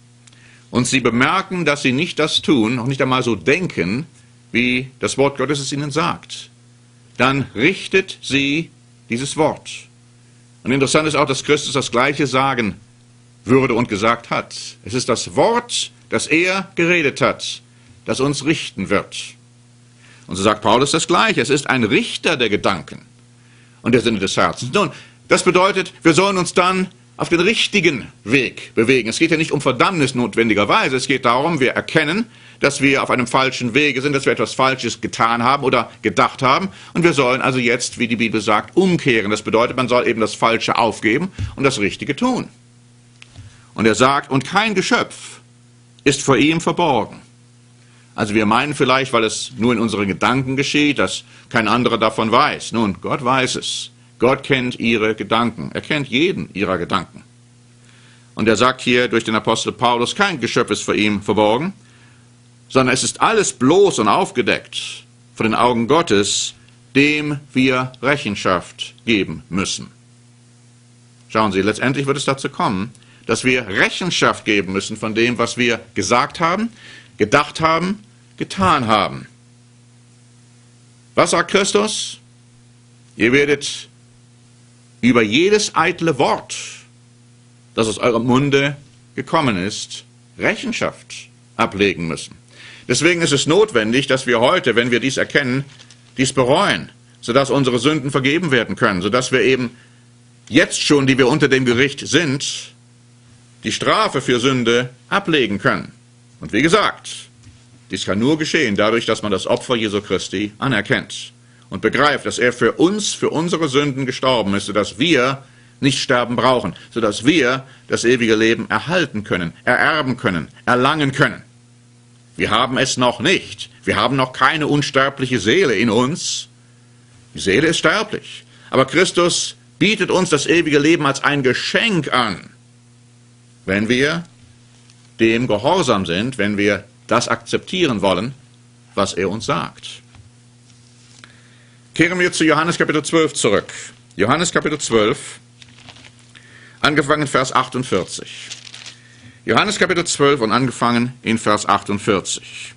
und Sie bemerken, dass Sie nicht das tun, noch nicht einmal so denken, wie das Wort Gottes es Ihnen sagt, dann richtet Sie dieses Wort. Und interessant ist auch, dass Christus das Gleiche sagen würde und gesagt hat. Es ist das Wort, das er geredet hat, das uns richten wird. Und so sagt Paulus das Gleiche. Es ist ein Richter der Gedanken und der Sinne des Herzens. Nun, das bedeutet, wir sollen uns dann auf den richtigen Weg bewegen. Es geht ja nicht um Verdammnis notwendigerweise. Es geht darum, wir erkennen, dass wir auf einem falschen Wege sind, dass wir etwas Falsches getan haben oder gedacht haben. Und wir sollen also jetzt, wie die Bibel sagt, umkehren. Das bedeutet, man soll eben das Falsche aufgeben und das Richtige tun. Und er sagt, und kein Geschöpf ist vor ihm verborgen. Also wir meinen vielleicht, weil es nur in unseren Gedanken geschieht, dass kein anderer davon weiß. Nun, Gott weiß es. Gott kennt ihre Gedanken. Er kennt jeden ihrer Gedanken. Und er sagt hier durch den Apostel Paulus, kein Geschöpf ist vor ihm verborgen, sondern es ist alles bloß und aufgedeckt vor den Augen Gottes, dem wir Rechenschaft geben müssen. Schauen Sie, letztendlich wird es dazu kommen, dass wir Rechenschaft geben müssen von dem, was wir gesagt haben, gedacht haben, getan haben. Was sagt Christus? Ihr werdet über jedes eitle Wort, das aus eurem Munde gekommen ist, Rechenschaft ablegen müssen. Deswegen ist es notwendig, dass wir heute, wenn wir dies erkennen, dies bereuen, sodass unsere Sünden vergeben werden können, sodass wir eben jetzt schon, die wir unter dem Gericht sind, die Strafe für Sünde ablegen können. Und wie gesagt, dies kann nur geschehen dadurch, dass man das Opfer Jesu Christi anerkennt und begreift, dass er für uns, für unsere Sünden gestorben ist, sodass wir nicht sterben brauchen, sodass wir das ewige Leben erhalten können, ererben können, erlangen können. Wir haben es noch nicht. Wir haben noch keine unsterbliche Seele in uns. Die Seele ist sterblich. Aber Christus bietet uns das ewige Leben als ein Geschenk an, wenn wir dem gehorsam sind, wenn wir das akzeptieren wollen, was er uns sagt. Kehren wir zu Johannes Kapitel zwölf zurück. Johannes Kapitel zwölf, angefangen in Vers achtundvierzig. Johannes Kapitel zwölf und angefangen in Vers achtundvierzig.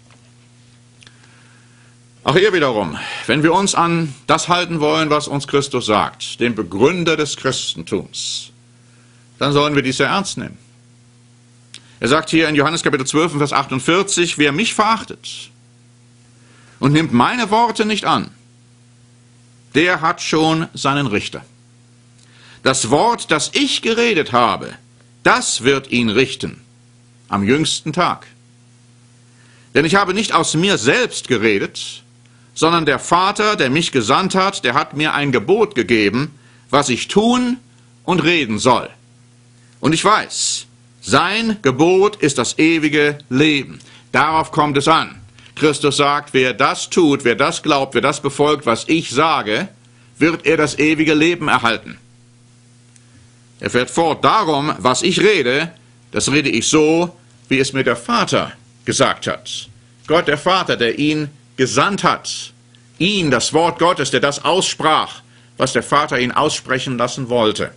Auch hier wiederum, wenn wir uns an das halten wollen, was uns Christus sagt, den Begründer des Christentums, dann sollen wir dies sehr ernst nehmen. Er sagt hier in Johannes Kapitel zwölf, Vers achtundvierzig, wer mich verachtet und nimmt meine Worte nicht an, der hat schon seinen Richter. Das Wort, das ich geredet habe, das wird ihn richten am jüngsten Tag. Denn ich habe nicht aus mir selbst geredet, sondern der Vater, der mich gesandt hat, der hat mir ein Gebot gegeben, was ich tun und reden soll. Und ich weiß, sein Gebot ist das ewige Leben. Darauf kommt es an. Christus sagt, wer das tut, wer das glaubt, wer das befolgt, was ich sage, wird er das ewige Leben erhalten. Er fährt fort, darum, was ich rede, das rede ich so, wie es mir der Vater gesagt hat. Gott, der Vater, der ihn gesandt hat, ihn, das Wort Gottes, der das aussprach, was der Vater ihn aussprechen lassen wollte.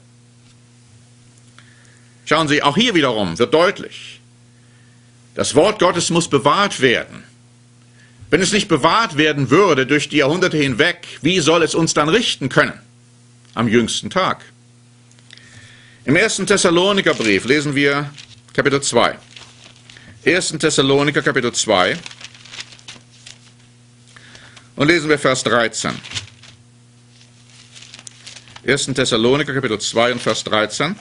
Schauen Sie, auch hier wiederum wird deutlich, das Wort Gottes muss bewahrt werden. Wenn es nicht bewahrt werden würde durch die Jahrhunderte hinweg, wie soll es uns dann richten können am jüngsten Tag? Im ersten Thessalonikerbrief lesen wir Kapitel zwei. ersten Thessaloniker Kapitel zwei und lesen wir Vers dreizehn. ersten Thessaloniker Kapitel zwei und Vers dreizehn.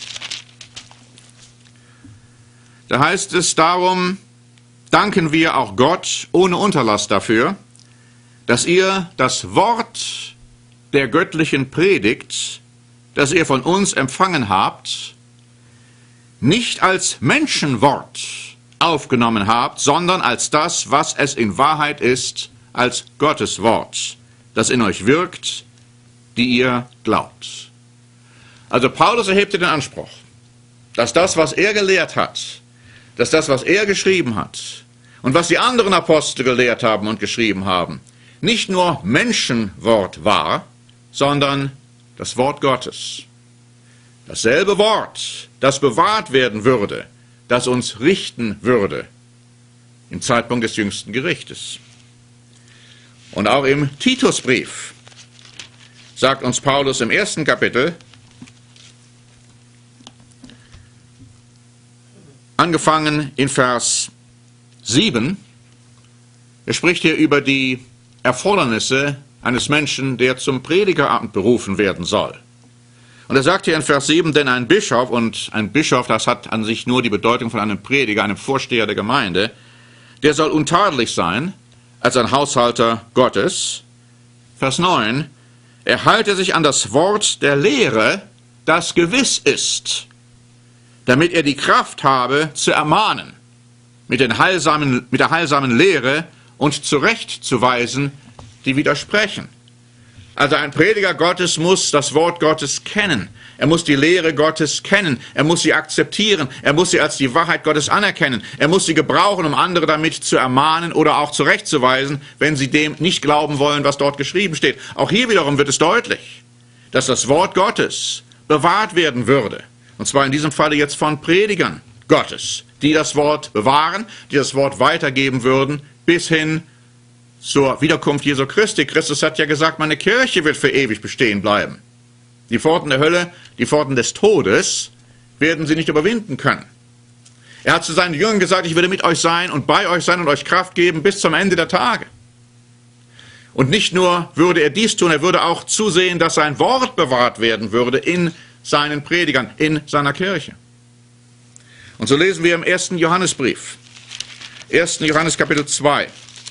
Da heißt es, darum danken wir auch Gott ohne Unterlass dafür, dass ihr das Wort der göttlichen Predigt, das ihr von uns empfangen habt, nicht als Menschenwort aufgenommen habt, sondern als das, was es in Wahrheit ist, als Gottes Wort, das in euch wirkt, die ihr glaubt. Also Paulus erhebte den Anspruch, dass das, was er gelehrt hat, dass das, was er geschrieben hat und was die anderen Apostel gelehrt haben und geschrieben haben, nicht nur Menschenwort war, sondern das Wort Gottes. Dasselbe Wort, das bewahrt werden würde, das uns richten würde im Zeitpunkt des jüngsten Gerichtes. Und auch im Titusbrief sagt uns Paulus im ersten Kapitel, angefangen in Vers sieben, er spricht hier über die Erfordernisse eines Menschen, der zum Predigeramt berufen werden soll. Und er sagt hier in Vers sieben, denn ein Bischof, und ein Bischof, das hat an sich nur die Bedeutung von einem Prediger, einem Vorsteher der Gemeinde, der soll untadelig sein, als ein Haushalter Gottes. Vers neun, er halte sich an das Wort der Lehre, das gewiss ist, damit er die Kraft habe, zu ermahnen, mit, den heilsamen, mit der heilsamen Lehre und zurechtzuweisen, die widersprechen. Also ein Prediger Gottes muss das Wort Gottes kennen. Er muss die Lehre Gottes kennen. Er muss sie akzeptieren. Er muss sie als die Wahrheit Gottes anerkennen. Er muss sie gebrauchen, um andere damit zu ermahnen oder auch zurechtzuweisen, wenn sie dem nicht glauben wollen, was dort geschrieben steht. Auch hier wiederum wird es deutlich, dass das Wort Gottes bewahrt werden würde. Und zwar in diesem Falle jetzt von Predigern Gottes, die das Wort bewahren, die das Wort weitergeben würden, bis hin zur Wiederkunft Jesu Christi. Christus hat ja gesagt, meine Kirche wird für ewig bestehen bleiben. Die Pforten der Hölle, die Pforten des Todes werden sie nicht überwinden können. Er hat zu seinen Jüngern gesagt, ich werde mit euch sein und bei euch sein und euch Kraft geben bis zum Ende der Tage. Und nicht nur würde er dies tun, er würde auch zusehen, dass sein Wort bewahrt werden würde in seinen Predigern, in seiner Kirche. Und so lesen wir im ersten Johannesbrief, ersten Johannes Kapitel zwei,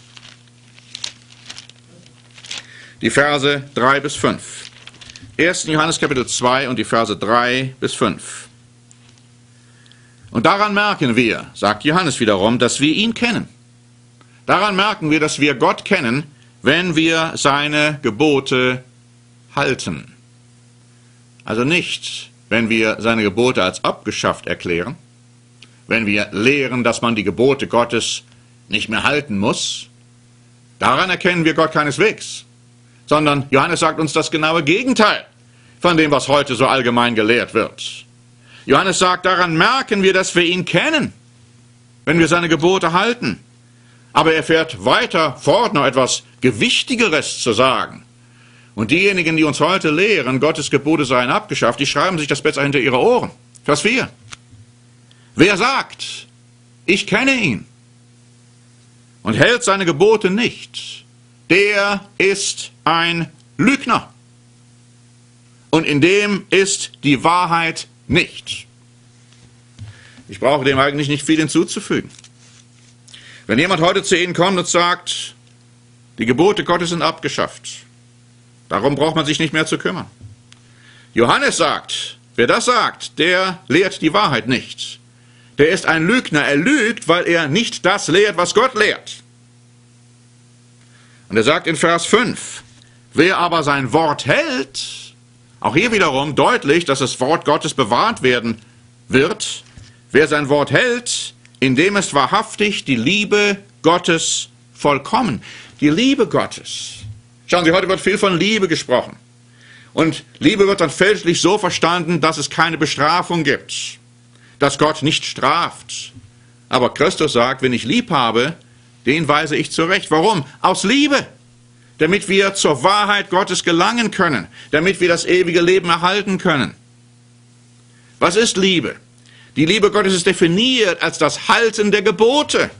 die Verse drei bis fünf. ersten Johannes Kapitel zwei und die Verse drei bis fünf. Und daran merken wir, sagt Johannes wiederum, dass wir ihn kennen. Daran merken wir, dass wir Gott kennen, wenn wir seine Gebote halten. Also nicht, wenn wir seine Gebote als abgeschafft erklären, wenn wir lehren, dass man die Gebote Gottes nicht mehr halten muss. Daran erkennen wir Gott keineswegs. Sondern Johannes sagt uns das genaue Gegenteil von dem, was heute so allgemein gelehrt wird. Johannes sagt, daran merken wir, dass wir ihn kennen, wenn wir seine Gebote halten. Aber er fährt weiter fort, noch etwas Gewichtigeres zu sagen. Und diejenigen, die uns heute lehren, Gottes Gebote seien abgeschafft, die schreiben sich das besser hinter ihre Ohren. Vers vier. Wer sagt, ich kenne ihn und hält seine Gebote nicht, der ist ein Lügner. Und in dem ist die Wahrheit nicht. Ich brauche dem eigentlich nicht viel hinzuzufügen. Wenn jemand heute zu Ihnen kommt und sagt, die Gebote Gottes sind abgeschafft, darum braucht man sich nicht mehr zu kümmern. Johannes sagt, wer das sagt, der lehrt die Wahrheit nicht. Der ist ein Lügner. Er lügt, weil er nicht das lehrt, was Gott lehrt. Und er sagt in Vers fünf, wer aber sein Wort hält, auch hier wiederum deutlich, dass das Wort Gottes bewahrt werden wird, wer sein Wort hält, in dem ist wahrhaftig die Liebe Gottes vollkommen. Die Liebe Gottes. Schauen Sie, heute wird viel von Liebe gesprochen. Und Liebe wird dann fälschlich so verstanden, dass es keine Bestrafung gibt, dass Gott nicht straft. Aber Christus sagt, wenn ich lieb habe, den weise ich zurecht. Warum? Aus Liebe. Damit wir zur Wahrheit Gottes gelangen können. Damit wir das ewige Leben erhalten können. Was ist Liebe? Die Liebe Gottes ist definiert als das Halten der Gebote.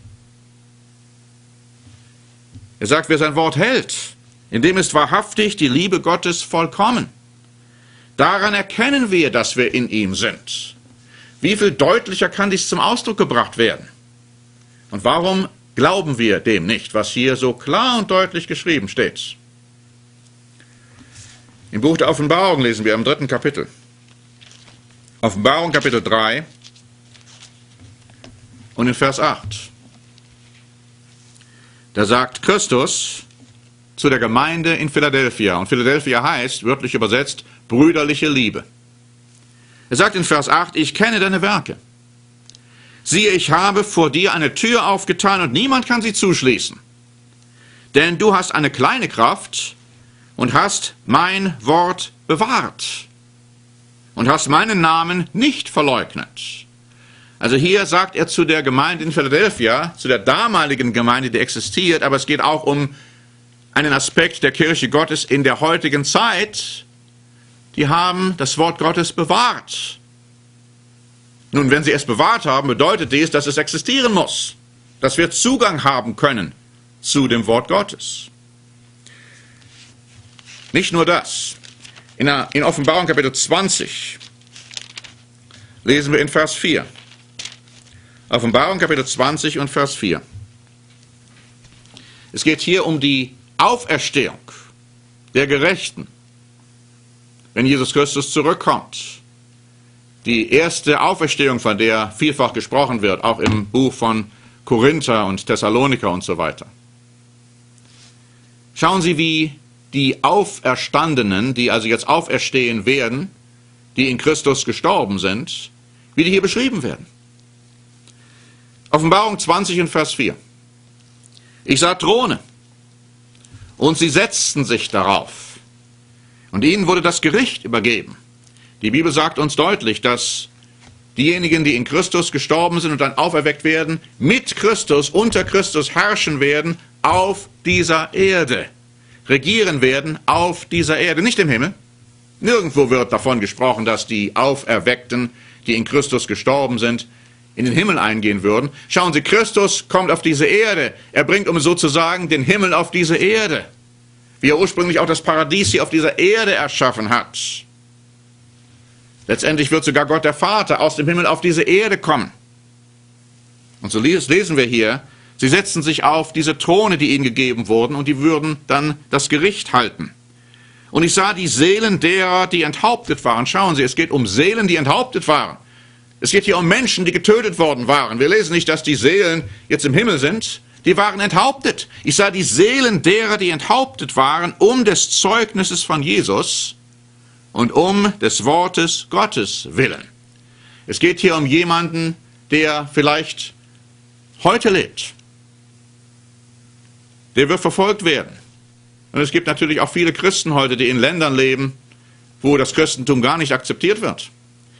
Er sagt, wer sein Wort hält, in dem ist wahrhaftig die Liebe Gottes vollkommen. Daran erkennen wir, dass wir in ihm sind. Wie viel deutlicher kann dies zum Ausdruck gebracht werden? Und warum glauben wir dem nicht, was hier so klar und deutlich geschrieben steht? Im Buch der Offenbarung lesen wir im dritten Kapitel. Offenbarung Kapitel drei und in Vers acht. Da sagt Christus zu der Gemeinde in Philadelphia, und Philadelphia heißt, wörtlich übersetzt, brüderliche Liebe. Er sagt in Vers acht, ich kenne deine Werke. Siehe, ich habe vor dir eine Tür aufgetan und niemand kann sie zuschließen. Denn du hast eine kleine Kraft und hast mein Wort bewahrt und hast meinen Namen nicht verleugnet. Also hier sagt er zu der Gemeinde in Philadelphia, zu der damaligen Gemeinde, die existiert, aber es geht auch um einen Aspekt der Kirche Gottes in der heutigen Zeit. Die haben das Wort Gottes bewahrt. Nun, wenn sie es bewahrt haben, bedeutet dies, dass es existieren muss, dass wir Zugang haben können zu dem Wort Gottes. Nicht nur das. In, der, in Offenbarung Kapitel zwanzig lesen wir in Vers vier. Offenbarung Kapitel zwanzig und Vers vier. Es geht hier um die Auferstehung der Gerechten, wenn Jesus Christus zurückkommt. Die erste Auferstehung, von der vielfach gesprochen wird, auch im Buch von Korinther und Thessaloniker und so weiter. Schauen Sie, wie die Auferstandenen, die also jetzt auferstehen werden, die in Christus gestorben sind, wie die hier beschrieben werden. Offenbarung zwanzig und Vers vier. Ich sah Throne und sie setzten sich darauf und ihnen wurde das Gericht übergeben. Die Bibel sagt uns deutlich, dass diejenigen, die in Christus gestorben sind und dann auferweckt werden, mit Christus, unter Christus herrschen werden auf dieser Erde. Regieren werden auf dieser Erde, nicht im Himmel. Nirgendwo wird davon gesprochen, dass die Auferweckten, die in Christus gestorben sind, in den Himmel eingehen würden. Schauen Sie, Christus kommt auf diese Erde. Er bringt, um sozusagen, den Himmel auf diese Erde. Wie er ursprünglich auch das Paradies hier auf dieser Erde erschaffen hat. Letztendlich wird sogar Gott der Vater aus dem Himmel auf diese Erde kommen. Und so lesen wir hier, sie setzten sich auf diese Throne, die ihnen gegeben wurden, und die würden dann das Gericht halten. Und ich sah die Seelen derer, die enthauptet waren. Schauen Sie, es geht um Seelen, die enthauptet waren. Es geht hier um Menschen, die getötet worden waren. Wir lesen nicht, dass die Seelen jetzt im Himmel sind. Die waren enthauptet. Ich sah die Seelen derer, die enthauptet waren, um des Zeugnisses von Jesus und um des Wortes Gottes willen. Es geht hier um jemanden, der vielleicht heute lebt. Der wird verfolgt werden. Und es gibt natürlich auch viele Christen heute, die in Ländern leben, wo das Christentum gar nicht akzeptiert wird.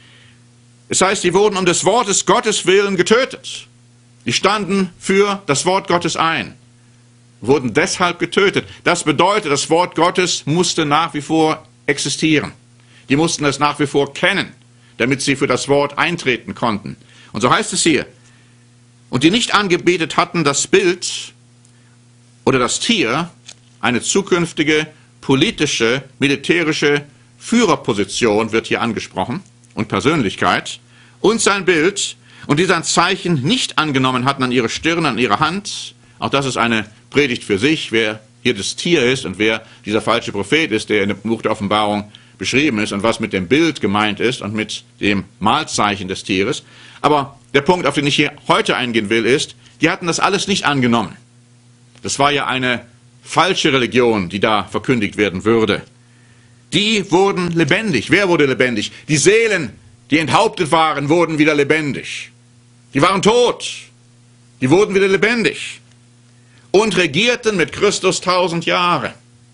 Es heißt, die wurden um des Wortes Gottes willen getötet. Die standen für das Wort Gottes ein, wurden deshalb getötet. Das bedeutet, das Wort Gottes musste nach wie vor existieren. Die mussten es nach wie vor kennen, damit sie für das Wort eintreten konnten. Und so heißt es hier, und die nicht angebetet hatten das Bild oder das Tier, eine zukünftige politische, militärische Führerposition wird hier angesprochen und Persönlichkeit und sein Bild und die sein Zeichen nicht angenommen hatten an ihre Stirn, an ihre Hand. Auch das ist eine Predigt für sich, wer hier das Tier ist und wer dieser falsche Prophet ist, der in dem Buch der Offenbarung beschrieben ist und was mit dem Bild gemeint ist und mit dem Mahlzeichen des Tieres. Aber der Punkt, auf den ich hier heute eingehen will, ist, die hatten das alles nicht angenommen. Das war ja eine falsche Religion, die da verkündigt werden würde. Die wurden lebendig. Wer wurde lebendig? Die Seelen, die enthauptet waren, wurden wieder lebendig. Die waren tot. Die wurden wieder lebendig. Und regierten mit Christus tausend Jahre.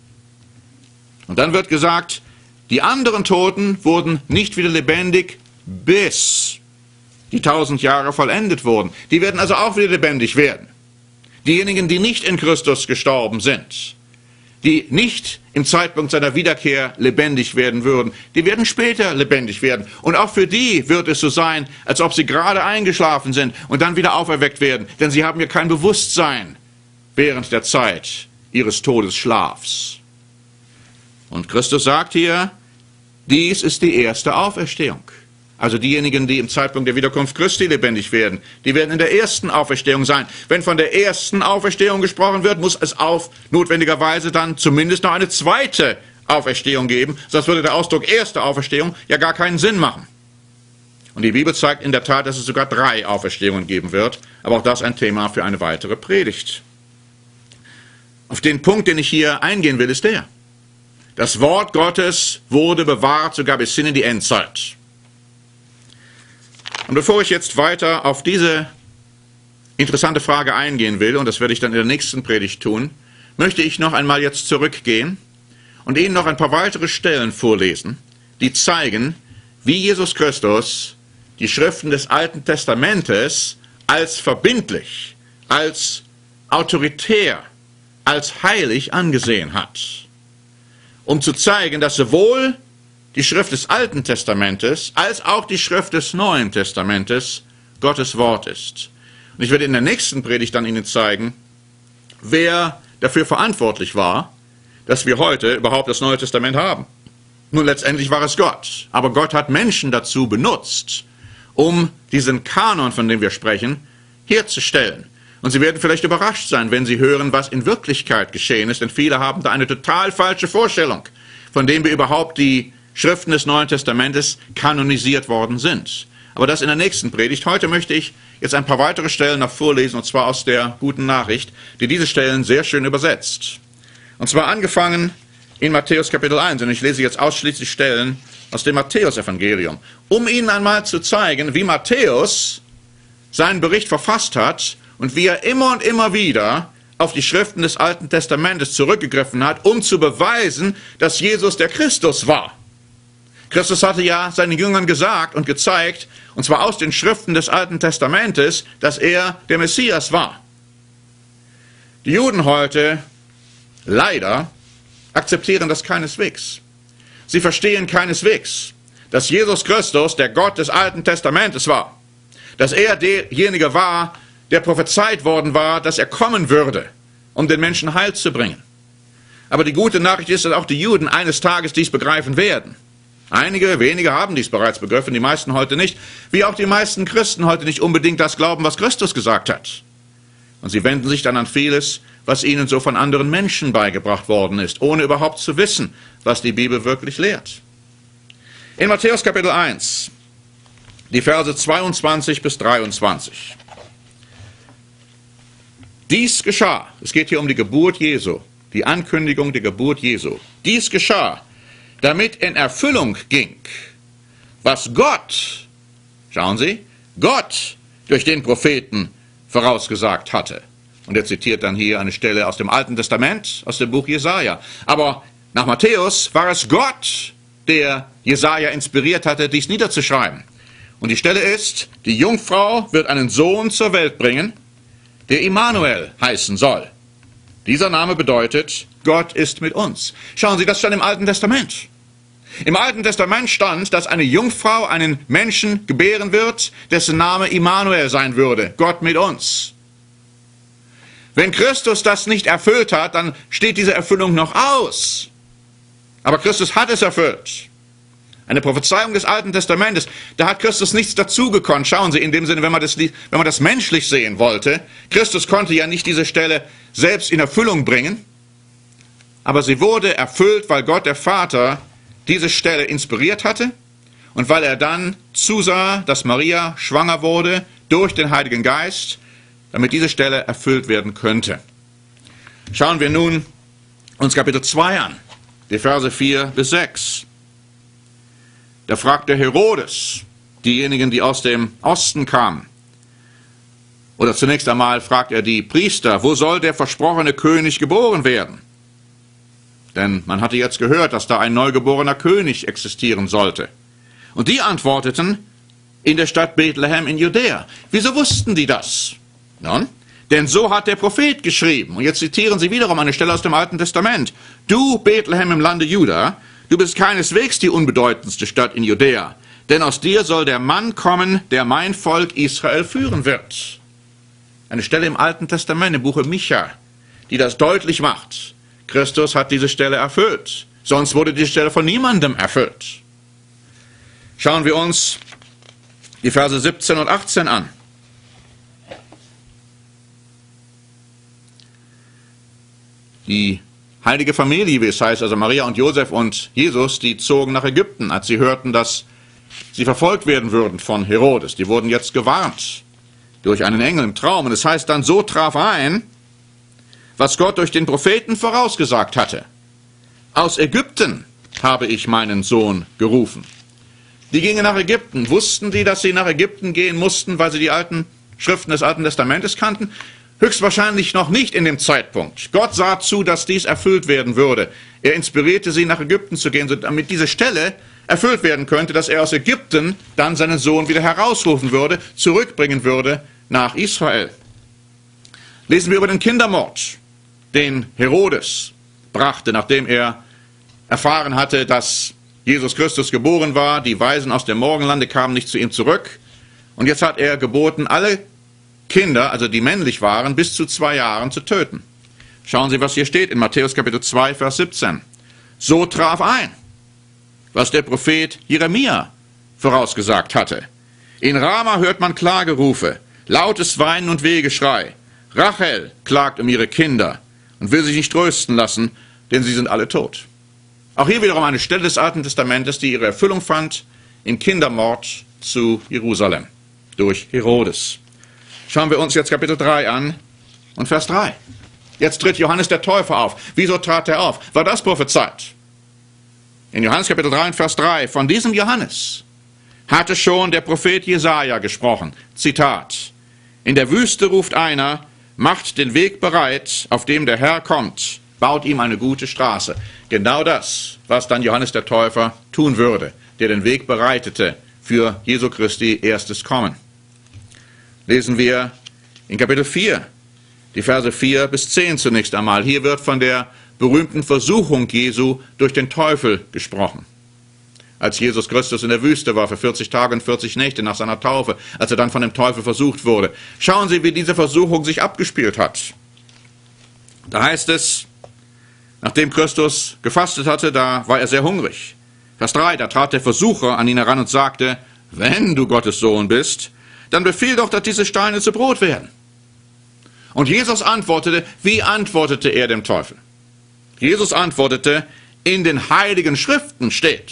Und dann wird gesagt, die anderen Toten wurden nicht wieder lebendig, bis die tausend Jahre vollendet wurden. Die werden also auch wieder lebendig werden. Diejenigen, die nicht in Christus gestorben sind, die nicht im Zeitpunkt seiner Wiederkehr lebendig werden würden, die werden später lebendig werden. Und auch für die wird es so sein, als ob sie gerade eingeschlafen sind und dann wieder auferweckt werden. Denn sie haben ja kein Bewusstsein während der Zeit ihres Todesschlafs. Und Christus sagt hier, dies ist die erste Auferstehung. Also diejenigen, die im Zeitpunkt der Wiederkunft Christi lebendig werden, die werden in der ersten Auferstehung sein. Wenn von der ersten Auferstehung gesprochen wird, muss es auf notwendigerweise dann zumindest noch eine zweite Auferstehung geben. Sonst würde der Ausdruck erste Auferstehung ja gar keinen Sinn machen. Und die Bibel zeigt in der Tat, dass es sogar drei Auferstehungen geben wird. Aber auch das ein Thema für eine weitere Predigt. Auf den Punkt, den ich hier eingehen will, ist der. Das Wort Gottes wurde bewahrt, sogar bis hin in die Endzeit. Und bevor ich jetzt weiter auf diese interessante Frage eingehen will, und das werde ich dann in der nächsten Predigt tun, möchte ich noch einmal jetzt zurückgehen und Ihnen noch ein paar weitere Stellen vorlesen, die zeigen, wie Jesus Christus die Schriften des Alten Testamentes als verbindlich, als autoritär, als heilig angesehen hat, um zu zeigen, dass sowohl die Schrift des Alten Testamentes als auch die Schrift des Neuen Testamentes Gottes Wort ist. Und ich werde in der nächsten Predigt dann Ihnen zeigen, wer dafür verantwortlich war, dass wir heute überhaupt das Neue Testament haben. Nun, letztendlich war es Gott. Aber Gott hat Menschen dazu benutzt, um diesen Kanon, von dem wir sprechen, herzustellen. Und Sie werden vielleicht überrascht sein, wenn Sie hören, was in Wirklichkeit geschehen ist, denn viele haben da eine total falsche Vorstellung, von dem wir überhaupt die Schriften des Neuen Testamentes kanonisiert worden sind. Aber das in der nächsten Predigt. Heute möchte ich jetzt ein paar weitere Stellen noch vorlesen, und zwar aus der Guten Nachricht, die diese Stellen sehr schön übersetzt. Und zwar angefangen in Matthäus Kapitel eins. Und ich lese jetzt ausschließlich Stellen aus dem Matthäus-Evangelium, um Ihnen einmal zu zeigen, wie Matthäus seinen Bericht verfasst hat und wie er immer und immer wieder auf die Schriften des Alten Testamentes zurückgegriffen hat, um zu beweisen, dass Jesus der Christus war. Christus hatte ja seinen Jüngern gesagt und gezeigt, und zwar aus den Schriften des Alten Testamentes, dass er der Messias war. Die Juden heute, leider, akzeptieren das keineswegs. Sie verstehen keineswegs, dass Jesus Christus der Gott des Alten Testamentes war. dass er derjenige war, der prophezeit worden war, dass er kommen würde, um den Menschen Heil zu bringen. Aber die gute Nachricht ist, dass auch die Juden eines Tages dies begreifen werden. Einige, wenige haben dies bereits begriffen, die meisten heute nicht, wie auch die meisten Christen heute nicht unbedingt das glauben, was Christus gesagt hat. Und sie wenden sich dann an vieles, was ihnen so von anderen Menschen beigebracht worden ist, ohne überhaupt zu wissen, was die Bibel wirklich lehrt. In Matthäus Kapitel eins, die Verse zweiundzwanzig bis dreiundzwanzig. Dies geschah, es geht hier um die Geburt Jesu, die Ankündigung der Geburt Jesu. Dies geschah, damit in Erfüllung ging, was Gott, schauen Sie, Gott durch den Propheten vorausgesagt hatte. Und er zitiert dann hier eine Stelle aus dem Alten Testament, aus dem Buch Jesaja. Aber nach Matthäus war es Gott, der Jesaja inspiriert hatte, dies niederzuschreiben. Und die Stelle ist, die Jungfrau wird einen Sohn zur Welt bringen, der Immanuel heißen soll. Dieser Name bedeutet, Gott ist mit uns. Schauen Sie, das stand im Alten Testament. Im Alten Testament stand, dass eine Jungfrau einen Menschen gebären wird, dessen Name Immanuel sein würde, Gott mit uns. Wenn Christus das nicht erfüllt hat, dann steht diese Erfüllung noch aus. Aber Christus hat es erfüllt. Eine Prophezeiung des Alten Testamentes, da hat Christus nichts dazugekonnt. Schauen Sie, in dem Sinne, wenn man, das, wenn man das menschlich sehen wollte, Christus konnte ja nicht diese Stelle selbst in Erfüllung bringen, aber sie wurde erfüllt, weil Gott, der Vater, diese Stelle inspiriert hatte und weil er dann zusah, dass Maria schwanger wurde durch den Heiligen Geist, damit diese Stelle erfüllt werden könnte. Schauen wir nun uns Kapitel zwei an, die Verse vier bis sechs. Da fragt der Herodes, diejenigen, die aus dem Osten kamen. Oder zunächst einmal fragt er die Priester, wo soll der versprochene König geboren werden? Denn man hatte jetzt gehört, dass da ein neugeborener König existieren sollte. Und die antworteten, in der Stadt Bethlehem in Judäa. Wieso wussten die das? Nun, denn so hat der Prophet geschrieben. Und jetzt zitieren sie wiederum eine Stelle aus dem Alten Testament. Du, Bethlehem im Lande Juda, du bist keineswegs die unbedeutendste Stadt in Judäa, denn aus dir soll der Mann kommen, der mein Volk Israel führen wird. Eine Stelle im Alten Testament, im Buche Micha, die das deutlich macht. Christus hat diese Stelle erfüllt. Sonst wurde diese Stelle von niemandem erfüllt. Schauen wir uns die Verse siebzehn und achtzehn an. Die heilige Familie, wie es heißt, also Maria und Josef und Jesus, die zogen nach Ägypten, als sie hörten, dass sie verfolgt werden würden von Herodes. Die wurden jetzt gewarnt durch einen Engel im Traum. Und es heißt dann, so traf ein, was Gott durch den Propheten vorausgesagt hatte. Aus Ägypten habe ich meinen Sohn gerufen. Die gingen nach Ägypten. Wussten die, dass sie nach Ägypten gehen mussten, weil sie die alten Schriften des Alten Testamentes kannten? Höchstwahrscheinlich noch nicht in dem Zeitpunkt. Gott sah zu, dass dies erfüllt werden würde. Er inspirierte sie, nach Ägypten zu gehen, damit diese Stelle erfüllt werden könnte, dass er aus Ägypten dann seinen Sohn wieder herausrufen würde, zurückbringen würde nach Israel. Lesen wir über den Kindermord, den Herodes brachte, nachdem er erfahren hatte, dass Jesus Christus geboren war. Die Weisen aus dem Morgenlande kamen nicht zu ihm zurück. Und jetzt hat er geboten, alle Kinder, also die männlich waren, bis zu zwei Jahren zu töten. Schauen Sie, was hier steht in Matthäus Kapitel zwei, Vers siebzehn. So traf ein, was der Prophet Jeremia vorausgesagt hatte. In Rama hört man Klagerufe, lautes Weinen und Wehgeschrei. Rachel klagt um ihre Kinder und will sich nicht trösten lassen, denn sie sind alle tot. Auch hier wiederum eine Stelle des Alten Testamentes, die ihre Erfüllung fand im Kindermord zu Jerusalem durch Herodes. Schauen wir uns jetzt Kapitel drei an und Vers drei. Jetzt tritt Johannes der Täufer auf. Wieso trat er auf? War das prophezeit? In Johannes Kapitel drei und Vers drei, von diesem Johannes hatte schon der Prophet Jesaja gesprochen. Zitat: In der Wüste ruft einer, macht den Weg bereit, auf dem der Herr kommt, baut ihm eine gute Straße. Genau das, was dann Johannes der Täufer tun würde, der den Weg bereitete für Jesu Christi erstes Kommen. Lesen wir in Kapitel vier, die Verse vier bis zehn zunächst einmal. Hier wird von der berühmten Versuchung Jesu durch den Teufel gesprochen. als Jesus Christus in der Wüste war für vierzig Tage und vierzig Nächte nach seiner Taufe, als er dann von dem Teufel versucht wurde. Schauen Sie, wie diese Versuchung sich abgespielt hat. Da heißt es, nachdem Christus gefastet hatte, da war er sehr hungrig. Vers drei, da trat der Versucher an ihn heran und sagte, wenn du Gottes Sohn bist, dann befiehl doch, dass diese Steine zu Brot werden. Und Jesus antwortete, wie antwortete er dem Teufel? Jesus antwortete, in den Heiligen Schriften steht.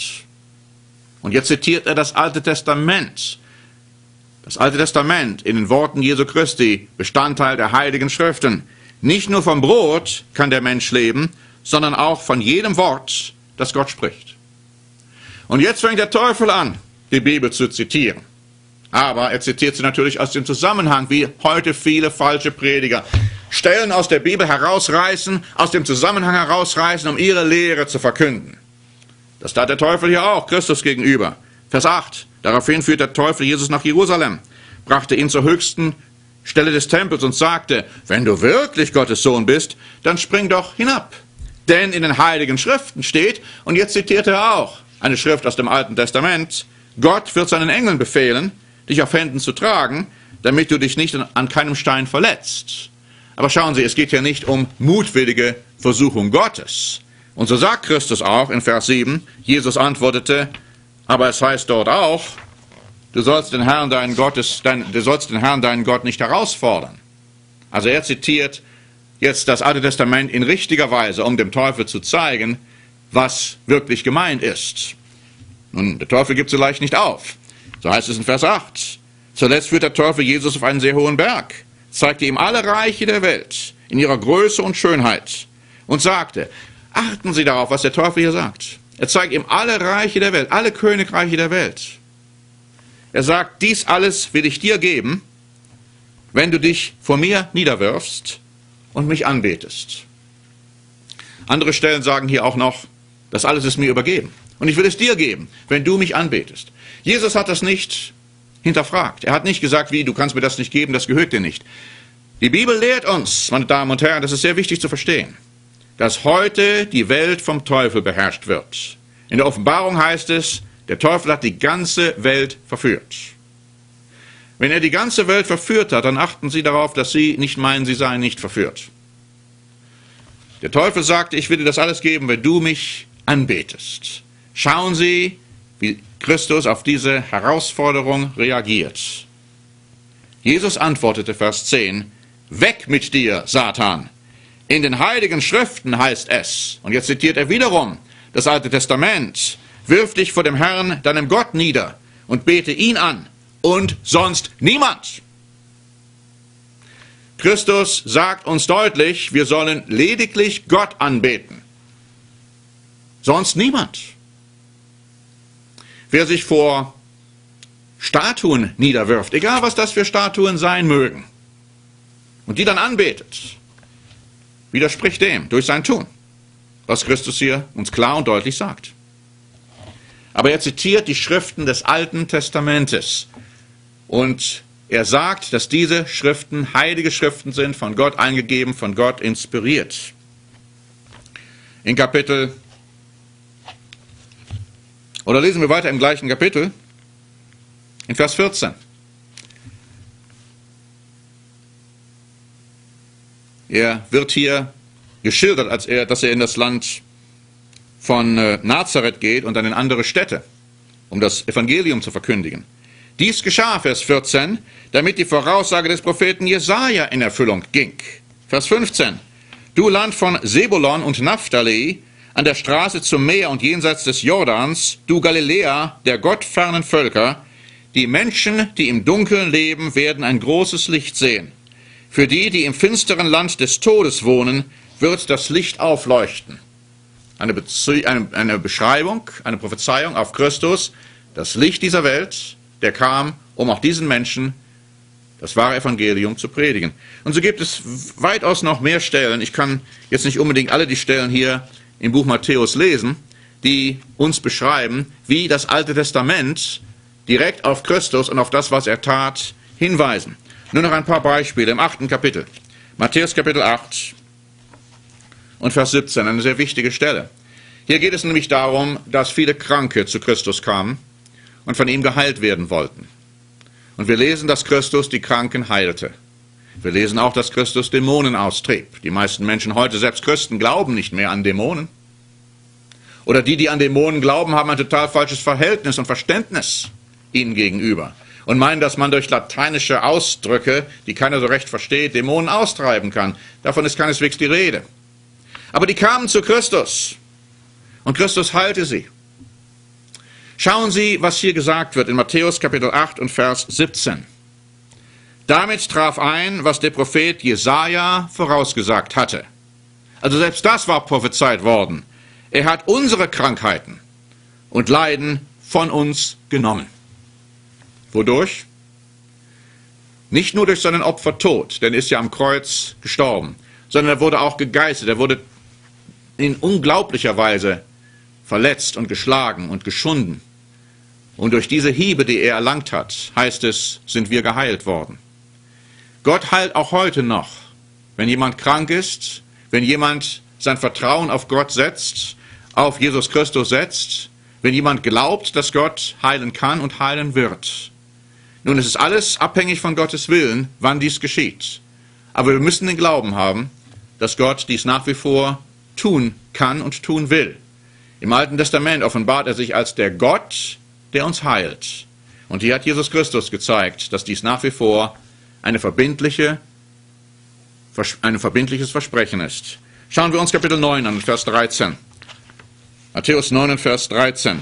Und jetzt zitiert er das Alte Testament. Das Alte Testament in den Worten Jesu Christi, Bestandteil der Heiligen Schriften. Nicht nur vom Brot kann der Mensch leben, sondern auch von jedem Wort, das Gott spricht. Und jetzt fängt der Teufel an, die Bibel zu zitieren. Aber er zitiert sie natürlich aus dem Zusammenhang, wie heute viele falsche Prediger Stellen aus der Bibel herausreißen, aus dem Zusammenhang herausreißen, um ihre Lehre zu verkünden. Das tat der Teufel hier auch, Christus gegenüber. Vers acht, daraufhin führt der Teufel Jesus nach Jerusalem, brachte ihn zur höchsten Stelle des Tempels und sagte, wenn du wirklich Gottes Sohn bist, dann spring doch hinab. Denn in den Heiligen Schriften steht, und jetzt zitiert er auch eine Schrift aus dem Alten Testament, Gott wird seinen Engeln befehlen, dich auf Händen zu tragen, damit du dich nicht an keinem Stein verletzt. Aber schauen Sie, es geht ja nicht um mutwillige Versuchung Gottes. Und so sagt Christus auch in Vers sieben, Jesus antwortete, aber es heißt dort auch, du sollst den Herrn deinen Gottes, dein, du sollst den Herrn deinen Gott nicht herausfordern. Also er zitiert jetzt das Alte Testament in richtiger Weise, um dem Teufel zu zeigen, was wirklich gemeint ist. Nun, der Teufel gibt so leicht nicht auf. So heißt es in Vers acht. Zuletzt führt der Teufel Jesus auf einen sehr hohen Berg, zeigte ihm alle Reiche der Welt in ihrer Größe und Schönheit und sagte, achten Sie darauf, was der Teufel hier sagt. Er zeigt ihm alle Reiche der Welt, alle Königreiche der Welt. Er sagt, dies alles will ich dir geben, wenn du dich vor mir niederwirfst und mich anbetest. Andere Stellen sagen hier auch noch, das alles ist mir übergeben. Und ich will es dir geben, wenn du mich anbetest. Jesus hat das nicht hinterfragt. Er hat nicht gesagt, wie, du kannst mir das nicht geben, das gehört dir nicht. Die Bibel lehrt uns, meine Damen und Herren, das ist sehr wichtig zu verstehen, dass heute die Welt vom Teufel beherrscht wird. In der Offenbarung heißt es, der Teufel hat die ganze Welt verführt. Wenn er die ganze Welt verführt hat, dann achten Sie darauf, dass Sie nicht meinen, Sie seien nicht verführt. Der Teufel sagte, ich will dir das alles geben, wenn du mich anbetest. Schauen Sie, wie Christus auf diese Herausforderung reagiert. Jesus antwortete, Vers zehn, weg mit dir, Satan. In den Heiligen Schriften heißt es, und jetzt zitiert er wiederum das Alte Testament, wirf dich vor dem Herrn, deinem Gott, nieder und bete ihn an und sonst niemand. Christus sagt uns deutlich, wir sollen lediglich Gott anbeten. Sonst niemand. Wer sich vor Statuen niederwirft, egal was das für Statuen sein mögen, und die dann anbetet, widerspricht dem durch sein Tun, was Christus hier uns klar und deutlich sagt. Aber er zitiert die Schriften des Alten Testamentes und er sagt, dass diese Schriften heilige Schriften sind, von Gott eingegeben, von Gott inspiriert. In Kapitel, oder lesen wir weiter im gleichen Kapitel, in Vers vierzehn. Er wird hier geschildert, als er, dass er in das Land von äh, Nazareth geht und dann in andere Städte, um das Evangelium zu verkündigen. Dies geschah, Vers vierzehn, damit die Voraussage des Propheten Jesaja in Erfüllung ging. Vers fünfzehn. Du Land von Sebulon und Naphtali, an der Straße zum Meer und jenseits des Jordans, du Galiläa der gottfernen Völker, die Menschen, die im Dunkeln leben, werden ein großes Licht sehen. Für die, die im finsteren Land des Todes wohnen, wird das Licht aufleuchten. Eine, Bezie- eine, eine Beschreibung, eine Prophezeiung auf Christus, das Licht dieser Welt, der kam, um auch diesen Menschen das wahre Evangelium zu predigen. Und so gibt es weitaus noch mehr Stellen. Ich kann jetzt nicht unbedingt alle die Stellen hier im Buch Matthäus lesen, die uns beschreiben, wie das Alte Testament direkt auf Christus und auf das, was er tat, hinweisen. Nur noch ein paar Beispiele im achten Kapitel. Matthäus Kapitel acht und Vers siebzehn, eine sehr wichtige Stelle. Hier geht es nämlich darum, dass viele Kranke zu Christus kamen und von ihm geheilt werden wollten. Und wir lesen, dass Christus die Kranken heilte. Wir lesen auch, dass Christus Dämonen austrieb. Die meisten Menschen heute, selbst Christen, glauben nicht mehr an Dämonen. Oder die, die an Dämonen glauben, haben ein total falsches Verhältnis und Verständnis ihnen gegenüber. Und meinen, dass man durch lateinische Ausdrücke, die keiner so recht versteht, Dämonen austreiben kann. Davon ist keineswegs die Rede. Aber die kamen zu Christus. Und Christus heilte sie. Schauen Sie, was hier gesagt wird in Matthäus Kapitel acht und Vers siebzehn. Damit traf ein, was der Prophet Jesaja vorausgesagt hatte. Also selbst das war prophezeit worden. Er hat unsere Krankheiten und Leiden von uns genommen. Wodurch? Nicht nur durch seinen Opfertod, denn er ist ja am Kreuz gestorben, sondern er wurde auch gegeißelt, er wurde in unglaublicher Weise verletzt und geschlagen und geschunden. Und durch diese Hiebe, die er erlangt hat, heißt es, sind wir geheilt worden. Gott heilt auch heute noch, wenn jemand krank ist, wenn jemand sein Vertrauen auf Gott setzt, auf Jesus Christus setzt, wenn jemand glaubt, dass Gott heilen kann und heilen wird. Nun, es ist alles abhängig von Gottes Willen, wann dies geschieht. Aber wir müssen den Glauben haben, dass Gott dies nach wie vor tun kann und tun will. Im Alten Testament offenbart er sich als der Gott, der uns heilt. Und hier hat Jesus Christus gezeigt, dass dies nach wie vor eine verbindliche, ein verbindliches Versprechen ist. Schauen wir uns Kapitel neun an, Vers dreizehn. Matthäus neun, Vers dreizehn.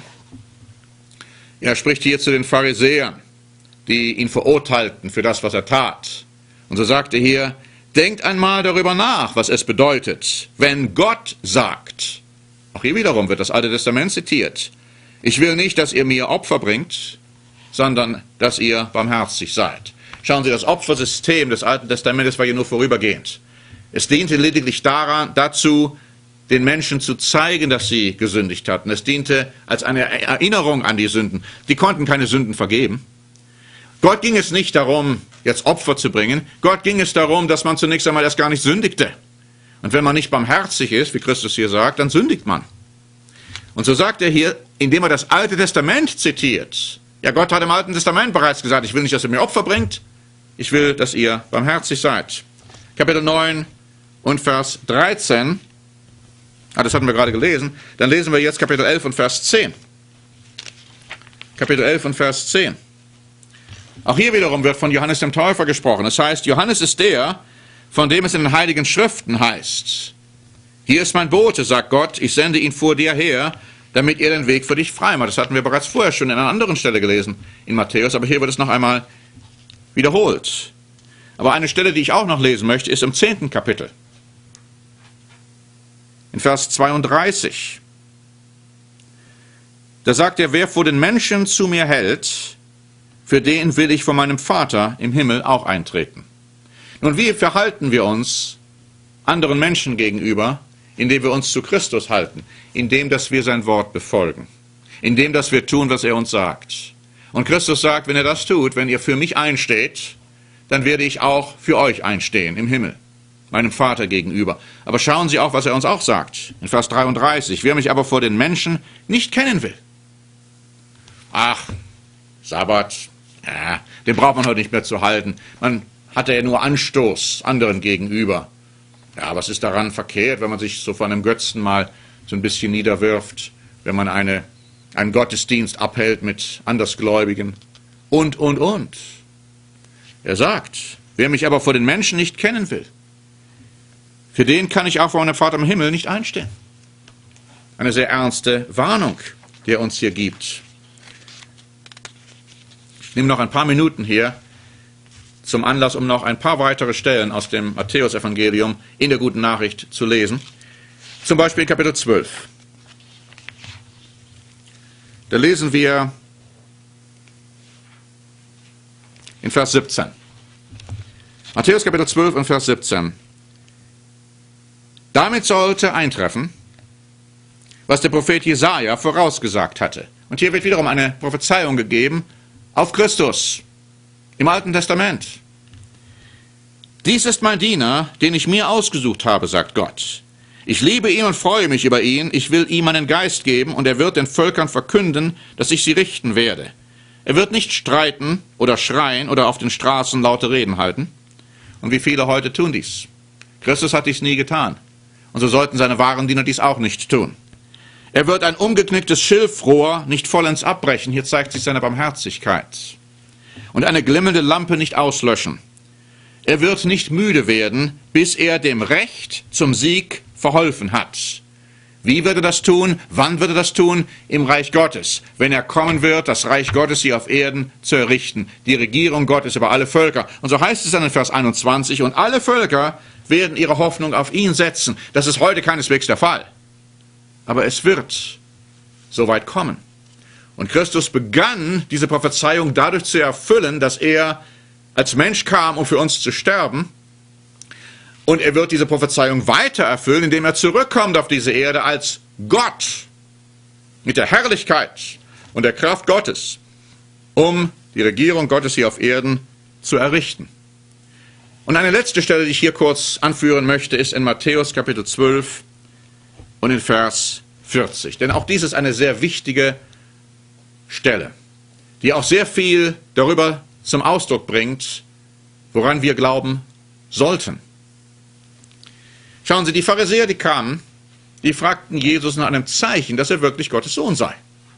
Er spricht hier zu den Pharisäern, die ihn verurteilten für das, was er tat. Und so sagt er hier, denkt einmal darüber nach, was es bedeutet, wenn Gott sagt. Auch hier wiederum wird das Alte Testament zitiert. Ich will nicht, dass ihr mir Opfer bringt, sondern dass ihr barmherzig seid. Schauen Sie, das Opfersystem des Alten Testamentes war hier nur vorübergehend. Es diente lediglich daran, dazu, den Menschen zu zeigen, dass sie gesündigt hatten. Es diente als eine Erinnerung an die Sünden. Die konnten keine Sünden vergeben. Gott ging es nicht darum, jetzt Opfer zu bringen. Gott ging es darum, dass man zunächst einmal erst gar nicht sündigte. Und wenn man nicht barmherzig ist, wie Christus hier sagt, dann sündigt man. Und so sagt er hier, indem er das Alte Testament zitiert. Ja, Gott hat im Alten Testament bereits gesagt, ich will nicht, dass ihr mir Opfer bringt, ich will, dass ihr barmherzig seid. Kapitel neun und Vers dreizehn, ah, das hatten wir gerade gelesen, dann lesen wir jetzt Kapitel elf und Vers zehn. Kapitel elf und Vers zehn. Auch hier wiederum wird von Johannes dem Täufer gesprochen. Das heißt, Johannes ist der, von dem es in den Heiligen Schriften heißt, hier ist mein Bote, sagt Gott, ich sende ihn vor dir her, damit er den Weg für dich frei macht. Das hatten wir bereits vorher schon an einer anderen Stelle gelesen, in Matthäus, aber hier wird es noch einmal wiederholt. Aber eine Stelle, die ich auch noch lesen möchte, ist im zehnten Kapitel. In Vers zweiunddreißig. Da sagt er, wer vor den Menschen zu mir hält, für den will ich vor meinem Vater im Himmel auch eintreten. Nun, wie verhalten wir uns anderen Menschen gegenüber, indem wir uns zu Christus halten? Indem, dass wir sein Wort befolgen. Indem, dass wir tun, was er uns sagt. Und Christus sagt, wenn ihr das tut, wenn ihr für mich einsteht, dann werde ich auch für euch einstehen im Himmel, meinem Vater gegenüber. Aber schauen Sie auch, was er uns auch sagt. In Vers dreiunddreißig, wer mich aber vor den Menschen nicht kennen will. Ach, Sabbat, ja, den braucht man heute nicht mehr zu halten. Man hat ja nur Anstoß anderen gegenüber. Ja, was ist daran verkehrt, wenn man sich so von einem Götzen mal so ein bisschen niederwirft, wenn man eine, einen Gottesdienst abhält mit Andersgläubigen und, und, und. Er sagt, wer mich aber vor den Menschen nicht kennen will, für den kann ich auch vor meinem Vater im Himmel nicht einstehen. Eine sehr ernste Warnung, die er uns hier gibt. Ich nehme noch ein paar Minuten hier zum Anlass, um noch ein paar weitere Stellen aus dem Matthäusevangelium in der Guten Nachricht zu lesen. Zum Beispiel Kapitel zwölf. Da lesen wir in Vers siebzehn. Matthäus Kapitel zwölf und Vers siebzehn. Damit sollte eintreffen, was der Prophet Jesaja vorausgesagt hatte. Und hier wird wiederum eine Prophezeiung gegeben auf Christus. Im Alten Testament. Dies ist mein Diener, den ich mir ausgesucht habe, sagt Gott. Ich liebe ihn und freue mich über ihn. Ich will ihm meinen Geist geben, und er wird den Völkern verkünden, dass ich sie richten werde. Er wird nicht streiten oder schreien oder auf den Straßen laute Reden halten. Und wie viele heute tun dies? Christus hat dies nie getan. Und so sollten seine wahren Diener dies auch nicht tun. Er wird ein umgeknicktes Schilfrohr nicht vollends abbrechen. Hier zeigt sich seine Barmherzigkeit. Und eine glimmende Lampe nicht auslöschen. Er wird nicht müde werden, bis er dem Recht zum Sieg verholfen hat. Wie wird er das tun? Wann wird er das tun? Im Reich Gottes. Wenn er kommen wird, das Reich Gottes hier auf Erden zu errichten. Die Regierung Gottes über alle Völker. Und so heißt es dann in Vers einundzwanzig, und alle Völker werden ihre Hoffnung auf ihn setzen. Das ist heute keineswegs der Fall. Aber es wird so weit kommen. Und Christus begann diese Prophezeiung dadurch zu erfüllen, dass er als Mensch kam, um für uns zu sterben. Und er wird diese Prophezeiung weiter erfüllen, indem er zurückkommt auf diese Erde als Gott, mit der Herrlichkeit und der Kraft Gottes, um die Regierung Gottes hier auf Erden zu errichten. Und eine letzte Stelle, die ich hier kurz anführen möchte, ist in Matthäus Kapitel zwölf und in Vers vierzig. Denn auch dies ist eine sehr wichtige Stelle, die auch sehr viel darüber zum Ausdruck bringt, woran wir glauben sollten. Schauen Sie, die Pharisäer, die kamen, die fragten Jesus nach einem Zeichen, dass er wirklich Gottes Sohn sei.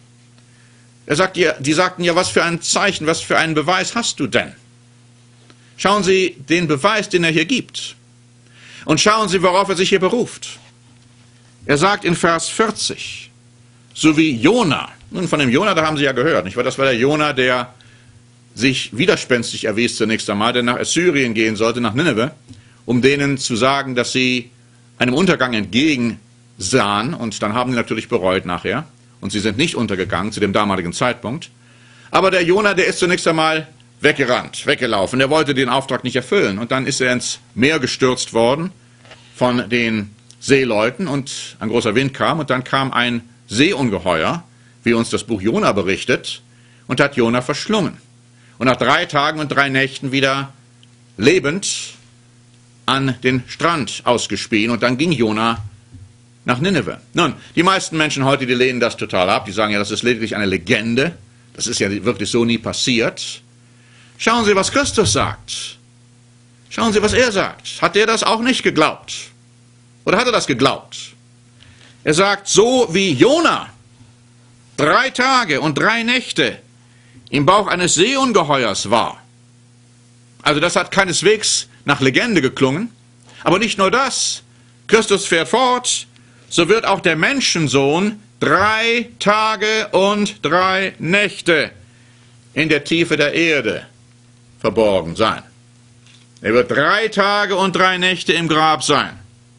Er sagt, die sagten ja, was für ein Zeichen, was für einen Beweis hast du denn? Schauen Sie den Beweis, den er hier gibt. Und schauen Sie, worauf er sich hier beruft. Er sagt in Vers vierzig, so wie Jona. Nun, von dem Jona, da haben Sie ja gehört, nicht wahr? Das war der Jona, der sich widerspenstig erwies zunächst einmal, der nach Assyrien gehen sollte, nach Nineveh, um denen zu sagen, dass sie einem Untergang entgegensahen, und dann haben die natürlich bereut nachher, und sie sind nicht untergegangen zu dem damaligen Zeitpunkt. Aber der Jona, der ist zunächst einmal weggerannt, weggelaufen, der wollte den Auftrag nicht erfüllen, und dann ist er ins Meer gestürzt worden von den Seeleuten, und ein großer Wind kam, und dann kam ein Seeungeheuer, wie uns das Buch Jona berichtet, und hat Jona verschlungen. Und nach drei Tagen und drei Nächten wieder lebend an den Strand ausgespien, und dann ging Jona nach Nineveh. Nun, die meisten Menschen heute, die lehnen das total ab, die sagen ja, das ist lediglich eine Legende, das ist ja wirklich so nie passiert. Schauen Sie, was Christus sagt. Schauen Sie, was er sagt. Hat er das auch nicht geglaubt? Oder hat er das geglaubt? Er sagt, so wie Jona drei Tage und drei Nächte im Bauch eines Seeungeheuers war. Also das hat keineswegs nach Legende geklungen. Aber nicht nur das. Christus fährt fort, so wird auch der Menschensohn drei Tage und drei Nächte in der Tiefe der Erde verborgen sein. Er wird drei Tage und drei Nächte im Grab sein.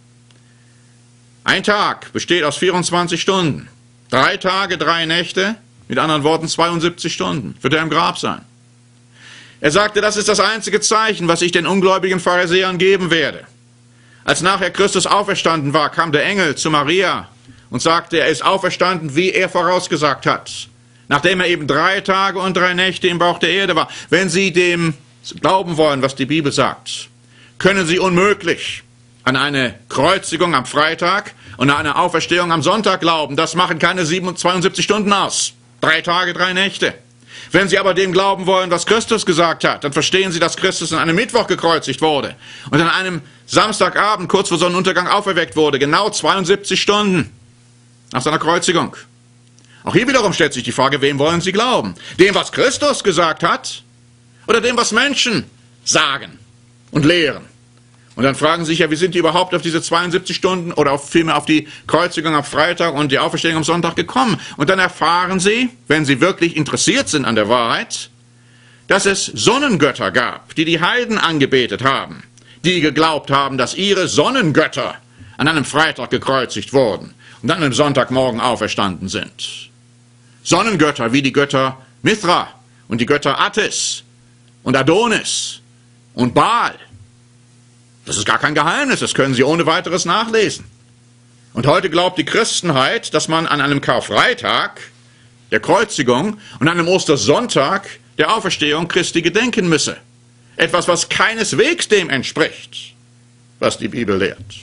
Ein Tag besteht aus vierundzwanzig Stunden. Drei Tage, drei Nächte, mit anderen Worten zweiundsiebzig Stunden, wird er im Grab sein. Er sagte, das ist das einzige Zeichen, was ich den ungläubigen Pharisäern geben werde. Als nachher Christus auferstanden war, kam der Engel zu Maria und sagte, er ist auferstanden, wie er vorausgesagt hat. Nachdem er eben drei Tage und drei Nächte im Bauch der Erde war. Wenn Sie dem glauben wollen, was die Bibel sagt, können Sie unmöglich an eine Kreuzigung am Freitag und an eine Auferstehung am Sonntag glauben. Das machen keine zweiundsiebzig Stunden aus. Drei Tage, drei Nächte. Wenn Sie aber dem glauben wollen, was Christus gesagt hat, dann verstehen Sie, dass Christus an einem Mittwoch gekreuzigt wurde und an einem Samstagabend kurz vor Sonnenuntergang auferweckt wurde. Genau zweiundsiebzig Stunden nach seiner Kreuzigung. Auch hier wiederum stellt sich die Frage, wem wollen Sie glauben? Dem, was Christus gesagt hat? Oder dem, was Menschen sagen und lehren? Und dann fragen Sie sich ja, wie sind die überhaupt auf diese zweiundsiebzig Stunden oder auf, vielmehr auf die Kreuzigung am Freitag und die Auferstehung am Sonntag gekommen? Und dann erfahren Sie, wenn Sie wirklich interessiert sind an der Wahrheit, dass es Sonnengötter gab, die die Heiden angebetet haben, die geglaubt haben, dass ihre Sonnengötter an einem Freitag gekreuzigt wurden und dann am Sonntagmorgen auferstanden sind. Sonnengötter wie die Götter Mithra und die Götter Attis und Adonis und Baal. Das ist gar kein Geheimnis, das können Sie ohne weiteres nachlesen. Und heute glaubt die Christenheit, dass man an einem Karfreitag der Kreuzigung und an einem Ostersonntag der Auferstehung Christi gedenken müsse. Etwas, was keineswegs dem entspricht, was die Bibel lehrt.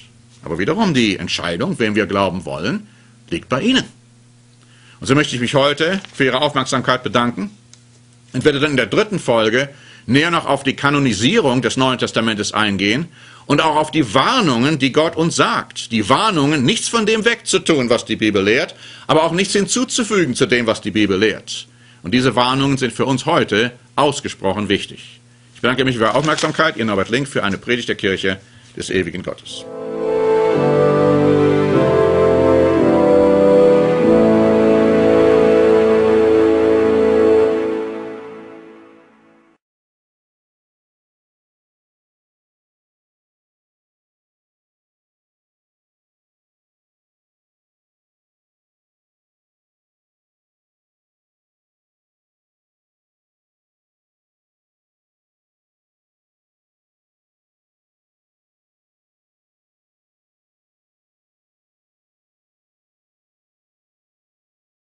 Aber wiederum die Entscheidung, wem wir glauben wollen, liegt bei Ihnen. Und so möchte ich mich heute für Ihre Aufmerksamkeit bedanken und werde dann in der dritten Folge näher noch auf die Kanonisierung des Neuen Testamentes eingehen und auch auf die Warnungen, die Gott uns sagt. Die Warnungen, nichts von dem wegzutun, was die Bibel lehrt, aber auch nichts hinzuzufügen zu dem, was die Bibel lehrt. Und diese Warnungen sind für uns heute ausgesprochen wichtig. Ich bedanke mich für Ihre Aufmerksamkeit. Ihr Norbert Link für eine Predigt der Kirche des ewigen Gottes.